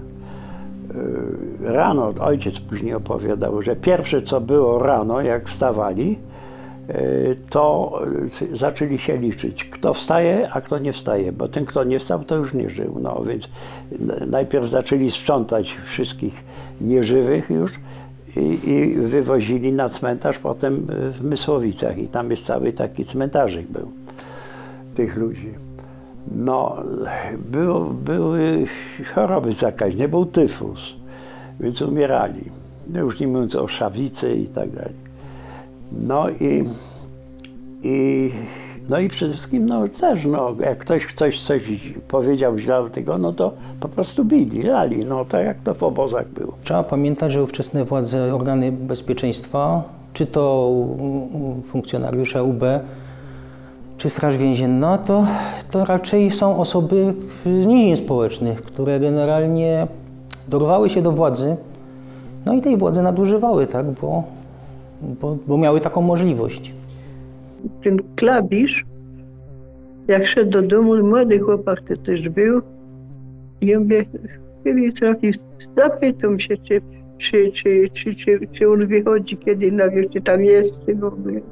Rano, ojciec później opowiadał, że pierwsze co było rano, jak wstawali, to zaczęli się liczyć, kto wstaje, a kto nie wstaje, bo ten, kto nie wstał, to już nie żył. No więc najpierw zaczęli sprzątać wszystkich nieżywych już i wywozili na cmentarz, potem w Mysłowicach i tam jest cały taki cmentarzyk był tych ludzi. No, były choroby zakaźne, był tyfus, więc umierali. No, już nie mówiąc o szawicy i tak dalej. No i przede wszystkim no też, no, jak ktoś coś powiedział źle o tego, no to po prostu bili, lali, no tak jak to w obozach było. Trzeba pamiętać, że ówczesne władze, organy bezpieczeństwa, czy to funkcjonariusze UB, czy Straż Więzienna, to raczej są osoby z nizin społecznych, które generalnie dorwały się do władzy, no i tej władzy nadużywały, tak, bo miały taką możliwość. Ten klawisz, Jak szedł do domu, młody chłopak to też był. I ja mówię, zapytam się, czy on wychodzi kiedy na wieś, czy tam jest, czy w ogóle.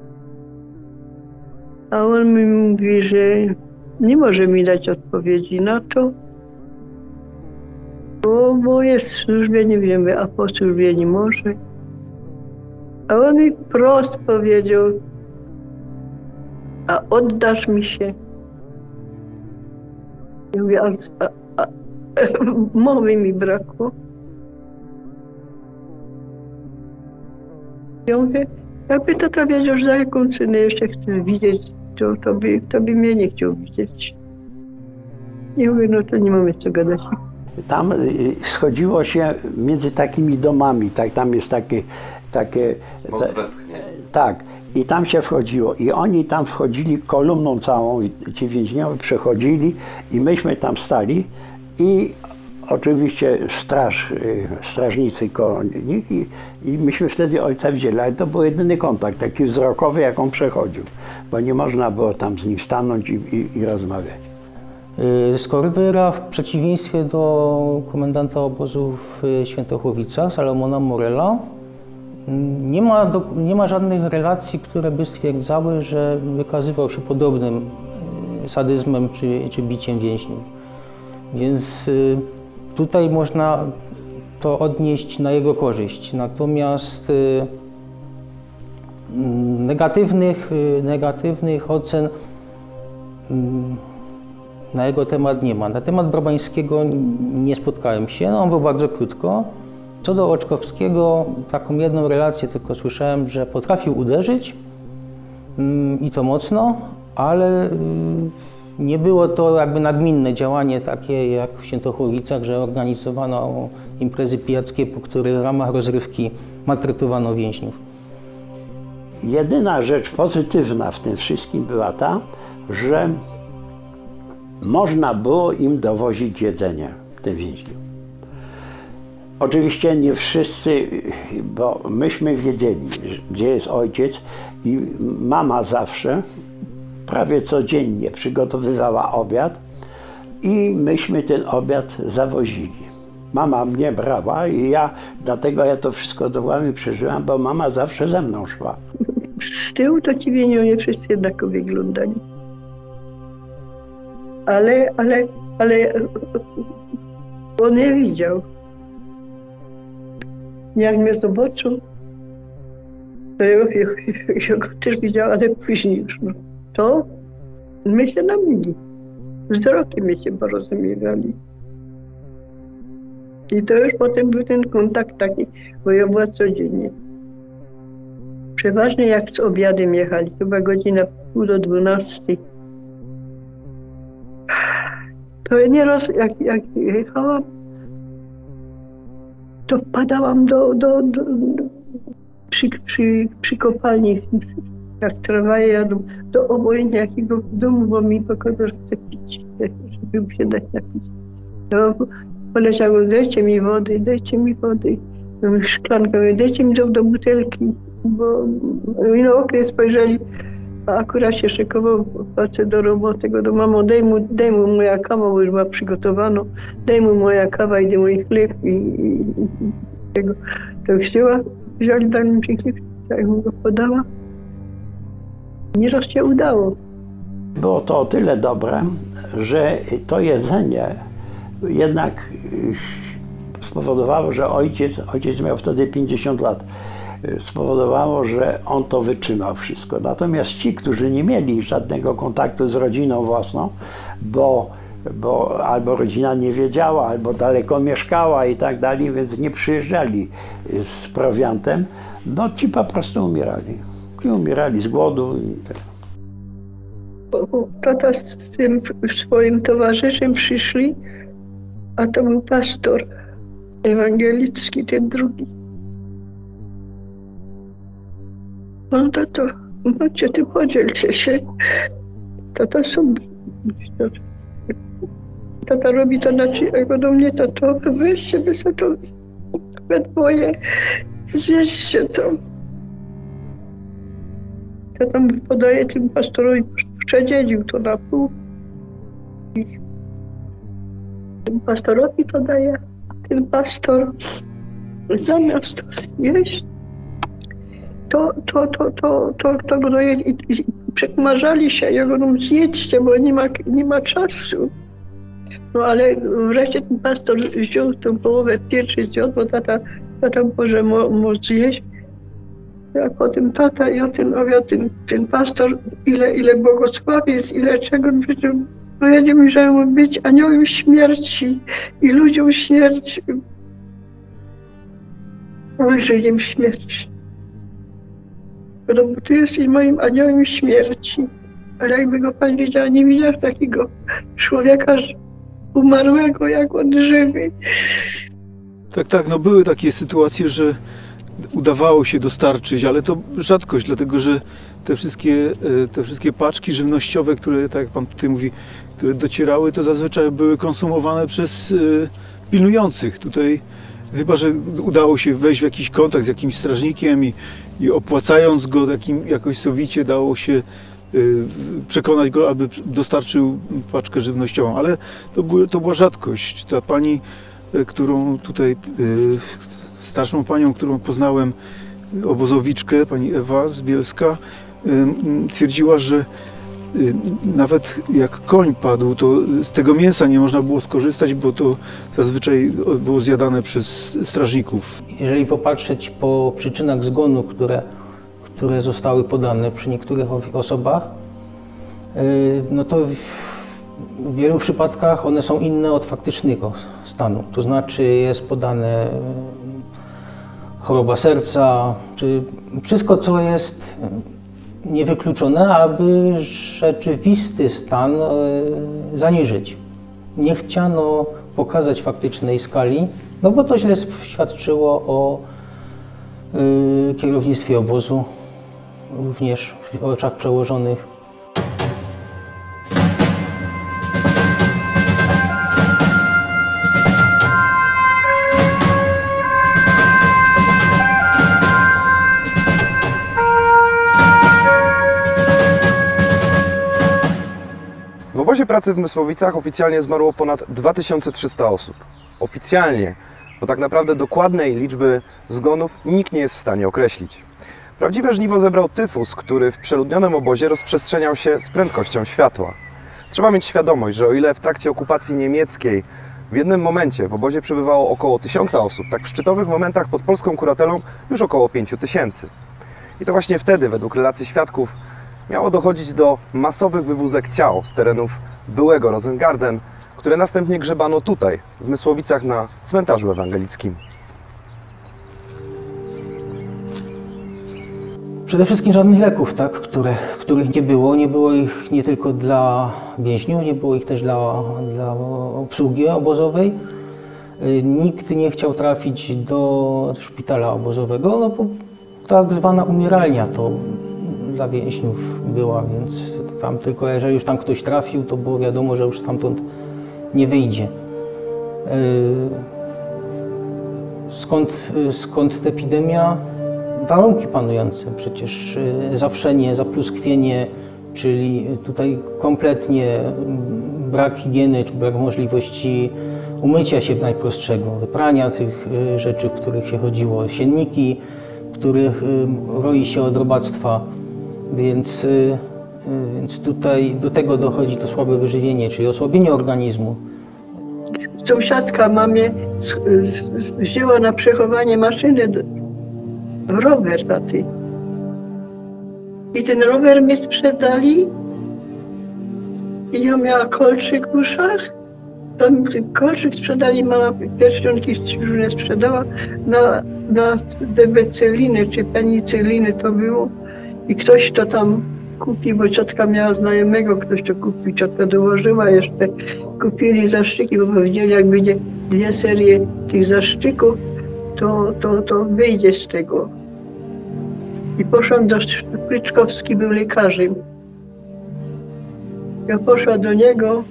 A on mi mówi, że nie może mi dać odpowiedzi na to, bo jest w służbie, nie wiemy, a po służbie nie może. A on mi prosto powiedział, a oddasz mi się? Ja mówię, a mowy mi brakło. Ja mówię, jakby tata wiedział, że za jaką cenę jeszcze chcę widzieć, to by mnie nie chciał widzieć. I mówię, no to nie mamy co gadać. Tam schodziło się między takimi domami, tak, tam jest takie Most Westchnie. Tak, i tam się wchodziło. I oni tam wchodzili kolumną całą, ci więźniowie przechodzili i myśmy tam stali i oczywiście strażnicy koło nich i myśmy wtedy ojca wzięli, ale to był jedyny kontakt, taki wzrokowy, jak on przechodził, bo nie można było tam z nim stanąć i rozmawiać. Skorwera, w przeciwieństwie do komendanta obozu w Świętochłowicach, Salomona Morela, nie ma żadnych relacji, które by stwierdzały, że wykazywał się podobnym sadyzmem czy biciem więźniów. Więc tutaj można to odnieść na jego korzyść. Natomiast negatywnych ocen na jego temat nie ma. Na temat Brabańskiego nie spotkałem się, no on był bardzo krótko. Co do Oczkowskiego, taką jedną relację tylko słyszałem, że potrafił uderzyć i to mocno, ale nie było to jakby nagminne działanie takie jak w Świętochłowicach, że organizowano imprezy pijackie, po których w ramach rozrywki maltretowano więźniów. Jedyna rzecz pozytywna w tym wszystkim była ta, że można było im dowozić jedzenie, tym więźniom. Oczywiście nie wszyscy, bo myśmy wiedzieli, gdzie jest ojciec i mama zawsze, prawie codziennie przygotowywała obiad i myśmy ten obiad zawozili. Mama mnie brała i dlatego ja to wszystko dokładnie przeżyłam, bo mama zawsze ze mną szła. Z tyłu to ci więźniowie wszyscy jednako wyglądali. Ale on nie widział. Jak mnie zobaczył, to ja go też widział, ale później już. No. To my się namili. Wzrokiem my się porozumiewali. I to już potem był ten kontakt taki, bo ja była codziennie. Przeważnie jak z obiadem jechali, chyba godzina 11:30. To nieraz jak jechałam, to wpadałam przy kopalni, jak tramwaje jadą, do obojętnie jakiego domu, bo mi pokazał, że chce pić, żeby się dać napić. To poleciało, dajcie mi wody, szklankę, dajcie mi do butelki, bo na okres spojrzeli, a akurat się szykował facet do roboty, do mamo, daj mu moja kawa, bo już ma przygotowano, daj mu moja kawa i mój chleb i tego. To wzięli, dali mi chleb, tak mu go podała. Nieraz się udało. Było to o tyle dobre, że to jedzenie jednak spowodowało, że ojciec miał wtedy 50 lat, spowodowało, że on to wytrzymał wszystko. Natomiast ci, którzy nie mieli żadnego kontaktu z rodziną własną, bo albo rodzina nie wiedziała, albo daleko mieszkała i tak dalej, więc nie przyjeżdżali z prowiantem, no ci po prostu umierali. Ci umierali z głodu. Tata z tym swoim towarzyszem przyszli, a to był pastor ewangelicki, ten drugi. No tato, chodźcie ty, podzielcie się. Tata sobie. Tata robi to do mnie, tato, weźcie wy sobie to we dwoje, zjedźcie to. Tata mu podaje tym pastorowi, przedzielił to na pół. I ten pastorowi to daje, ten pastor zamiast jeść, to gnoje i przekmarzali się, ja go zjedźcie, bo nie ma czasu. No ale wreszcie ten pastor wziął tę połowę pierwszy zjadł, bo tata może zjeść. A potem tata i ten pastor, ile błogosławiec, ile czego, powiedział, że ma być aniołem śmierci i ludziom śmierci, Żyjem śmierci. No, bo ty jesteś moim aniołem śmierci. Ale jakby go pan wiedział, nie widział takiego człowieka umarłego, jak on żywy. Tak, no były takie sytuacje, że udawało się dostarczyć, ale to rzadkość, dlatego że te wszystkie paczki żywnościowe, które, tak jak pan tutaj mówi, które docierały, to zazwyczaj były konsumowane przez pilnujących. Tutaj chyba że udało się wejść w jakiś kontakt z jakimś strażnikiem i opłacając go jakoś sowicie dało się przekonać go, aby dostarczył paczkę żywnościową, ale to była rzadkość. Ta pani, którą tutaj, starszą panią, którą poznałem, obozowiczkę, pani Ewa z Bielska, twierdziła, że nawet jak koń padł, to z tego mięsa nie można było skorzystać, bo to zazwyczaj było zjadane przez strażników. Jeżeli popatrzeć po przyczynach zgonu, które zostały podane przy niektórych osobach, no to w wielu przypadkach one są inne od faktycznego stanu. To znaczy jest podane choroba serca, czy wszystko, co jest niewykluczone, aby rzeczywisty stan zaniżyć. Nie chciano pokazać faktycznej skali, no bo to źle świadczyło o kierownictwie obozu, również w oczach przełożonych. W obozie pracy w Mysłowicach oficjalnie zmarło ponad 2300 osób. Oficjalnie, bo tak naprawdę dokładnej liczby zgonów nikt nie jest w stanie określić. Prawdziwe żniwo zebrał tyfus, który w przeludnionym obozie rozprzestrzeniał się z prędkością światła. Trzeba mieć świadomość, że o ile w trakcie okupacji niemieckiej w jednym momencie w obozie przebywało około 1000 osób, tak w szczytowych momentach pod polską kuratelą już około 5000. I to właśnie wtedy, według relacji świadków, miało dochodzić do masowych wywózek ciał z terenów byłego Rosengarten, które następnie grzebano tutaj, w Mysłowicach na cmentarzu ewangelickim. Przede wszystkim żadnych leków, tak, których nie było. Nie było ich nie tylko dla więźniów, nie było ich też dla obsługi obozowej. Nikt nie chciał trafić do szpitala obozowego, no bo tak zwana umieralnia to dla więźniów była, więc tam tylko jeżeli już tam ktoś trafił, to było wiadomo, że już stamtąd nie wyjdzie. Skąd ta epidemia? Warunki panujące, przecież zawszenie, zapluskwienie, czyli tutaj kompletnie brak higieny, brak możliwości umycia się najprostszego, wyprania tych rzeczy, w których się chodziło, sienniki, których roi się od robactwa, więc tutaj do tego dochodzi to słabe wyżywienie, czyli osłabienie organizmu. Sąsiadka mamie wzięła na przechowanie maszyny, rower taty. I ten rower mi sprzedali i ja miała kolczyk w uszach. Tam ten kolczyk sprzedali, mama pierścionki różne sprzedała na debeceliny czy penicyliny to było. I ktoś to tam kupił, bo ciotka miała znajomego, ktoś to kupił, ciotka dołożyła jeszcze. Kupili zaszczyki, bo powiedzieli, jak będzie 2 serie tych zaszczyków, to wyjdzie z tego. I poszłam do Pryczkowski, był lekarzem. Ja poszłam do niego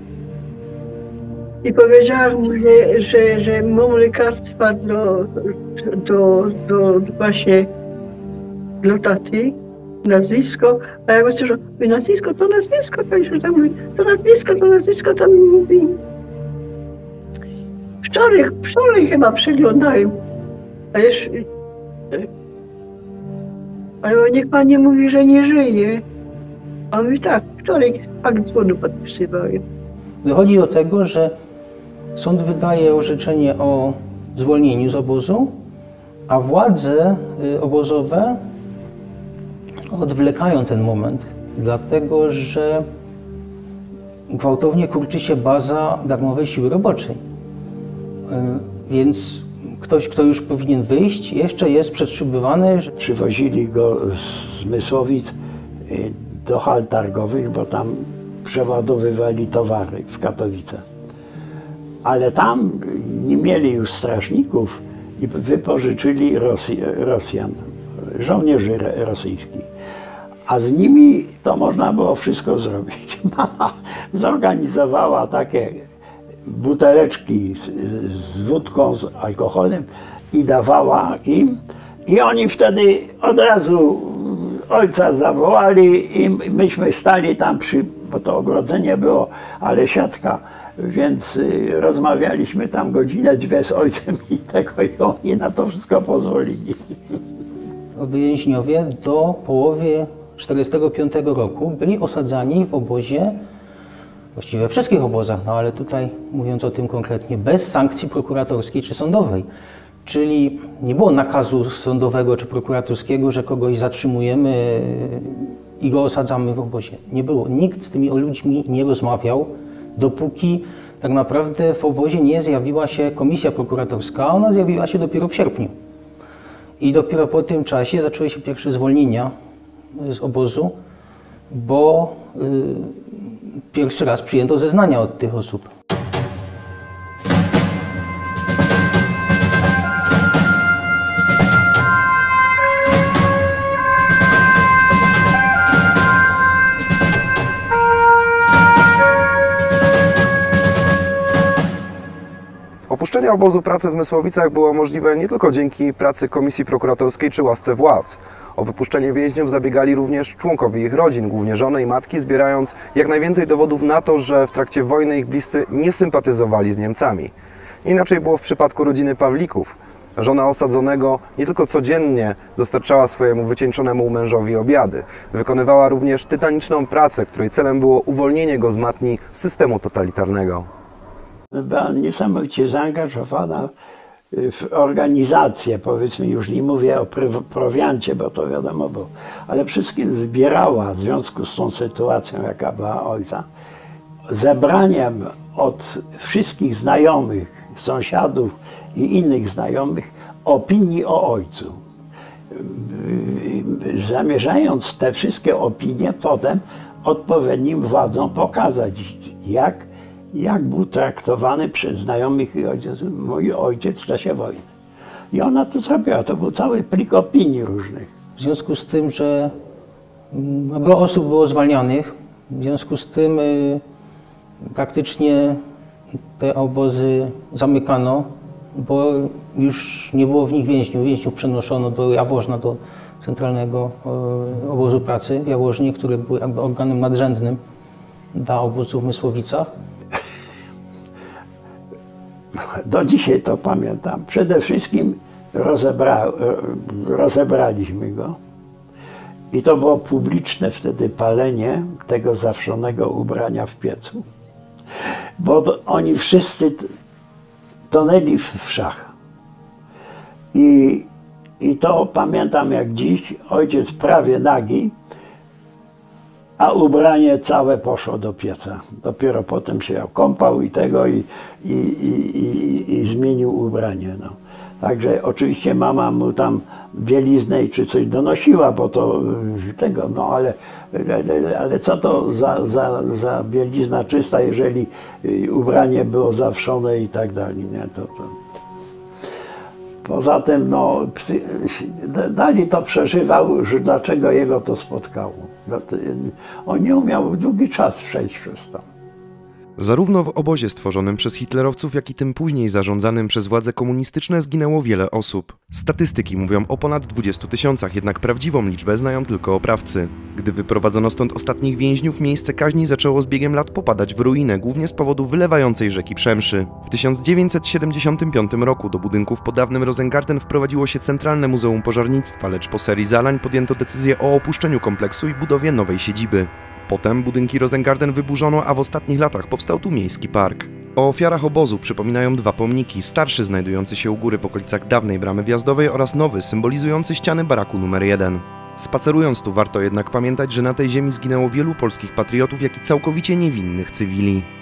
i powiedziałam mu, że mam lekarstwa właśnie dla taty. nazwisko, a jak usłyszał, nazwisko, także tam mówi, to nazwisko, tam mówi. Wczoraj chyba przeglądałem, a jeszcze, ale niech pan nie mówi, że nie żyje. A on mówi tak, wczoraj akt zgonu podpisywałem. Dochodzi do tego, że sąd wydaje orzeczenie o zwolnieniu z obozu, a władze obozowe odwlekają ten moment, dlatego że gwałtownie kurczy się baza darmowej siły roboczej. Więc ktoś, kto już powinien wyjść, jeszcze jest przetrzymywany. Przywozili go z Mysłowic do hal targowych, bo tam przeładowywali towary w Katowicach. Ale tam nie mieli już strażników i wypożyczyli Rosjan, żołnierzy rosyjskich. A z nimi to można było wszystko zrobić. Mama zorganizowała takie buteleczki z wódką, z alkoholem i dawała im. I oni wtedy od razu ojca zawołali i myśmy stali tam bo to ogrodzenie było, ale siatka, więc rozmawialiśmy tam godzinę, dwie z ojcem i oni na to wszystko pozwolili. Więźniowie do połowy 1945 roku byli osadzani w obozie, właściwie we wszystkich obozach, no ale tutaj mówiąc o tym konkretnie, bez sankcji prokuratorskiej czy sądowej. Czyli nie było nakazu sądowego czy prokuratorskiego, że kogoś zatrzymujemy i go osadzamy w obozie. Nie było. Nikt z tymi ludźmi nie rozmawiał, dopóki tak naprawdę w obozie nie zjawiła się komisja prokuratorska. Ona zjawiła się dopiero w sierpniu. I dopiero po tym czasie zaczęły się pierwsze zwolnienia z obozu, bo pierwszy raz przyjęto zeznania od tych osób. Opuszczenie obozu pracy w Mysłowicach było możliwe nie tylko dzięki pracy komisji prokuratorskiej czy łasce władz. O wypuszczenie więźniów zabiegali również członkowie ich rodzin, głównie żony i matki, zbierając jak najwięcej dowodów na to, że w trakcie wojny ich bliscy nie sympatyzowali z Niemcami. Inaczej było w przypadku rodziny Pawlików. Żona osadzonego nie tylko codziennie dostarczała swojemu wycieńczonemu mężowi obiady, wykonywała również tytaniczną pracę, której celem było uwolnienie go z matni systemu totalitarnego. Była niesamowicie zaangażowana w organizację, powiedzmy, już nie mówię o prowiancie, bo to wiadomo było, ale wszystkim zbierała w związku z tą sytuacją, jaka była ojca, zebraniem od wszystkich znajomych, sąsiadów i innych znajomych opinii o ojcu. Zamierzając te wszystkie opinie potem odpowiednim władzom pokazać, jak był traktowany przez znajomych i mój ojciec w czasie wojny. I ona to zrobiła, to był cały plik opinii różnych. W związku z tym, że gro osób było zwalnianych, w związku z tym praktycznie te obozy zamykano, bo już nie było w nich więźniów. Więźniów przenoszono do Jaworzna, do centralnego obozu pracy w Jaworznie, który był jakby organem nadrzędnym dla obozu w Mysłowicach. Do dzisiaj to pamiętam. Przede wszystkim rozebraliśmy go i to było publiczne wtedy palenie tego zawszonego ubrania w piecu, bo oni wszyscy tonęli w szach. I to pamiętam jak dziś, ojciec prawie nagi, a ubranie całe poszło do pieca. Dopiero potem się kąpał i tego i zmienił ubranie. No. Także oczywiście mama mu tam bieliznę czy coś donosiła, bo to tego, no ale co to za bielizna czysta, jeżeli ubranie było zawszone i tak dalej. Nie? Poza tym, no, dalej to przeżywał, że dlaczego jego to spotkało. On nie umiał długi czas przejść przez to. Zarówno w obozie stworzonym przez hitlerowców, jak i tym później zarządzanym przez władze komunistyczne zginęło wiele osób. Statystyki mówią o ponad 20 000, jednak prawdziwą liczbę znają tylko oprawcy. Gdy wyprowadzono stąd ostatnich więźniów, miejsce kaźni zaczęło z biegiem lat popadać w ruinę, głównie z powodu wylewającej rzeki Przemszy. W 1975 roku do budynków po dawnym Rosengarten wprowadziło się Centralne Muzeum Pożarnictwa, lecz po serii zalań podjęto decyzję o opuszczeniu kompleksu i budowie nowej siedziby. Potem budynki Rosengarten wyburzono, a w ostatnich latach powstał tu miejski park. O ofiarach obozu przypominają dwa pomniki, starszy znajdujący się u góry w okolicach dawnej bramy wjazdowej oraz nowy symbolizujący ściany baraku numer 1. Spacerując tu warto jednak pamiętać, że na tej ziemi zginęło wielu polskich patriotów, jak i całkowicie niewinnych cywili.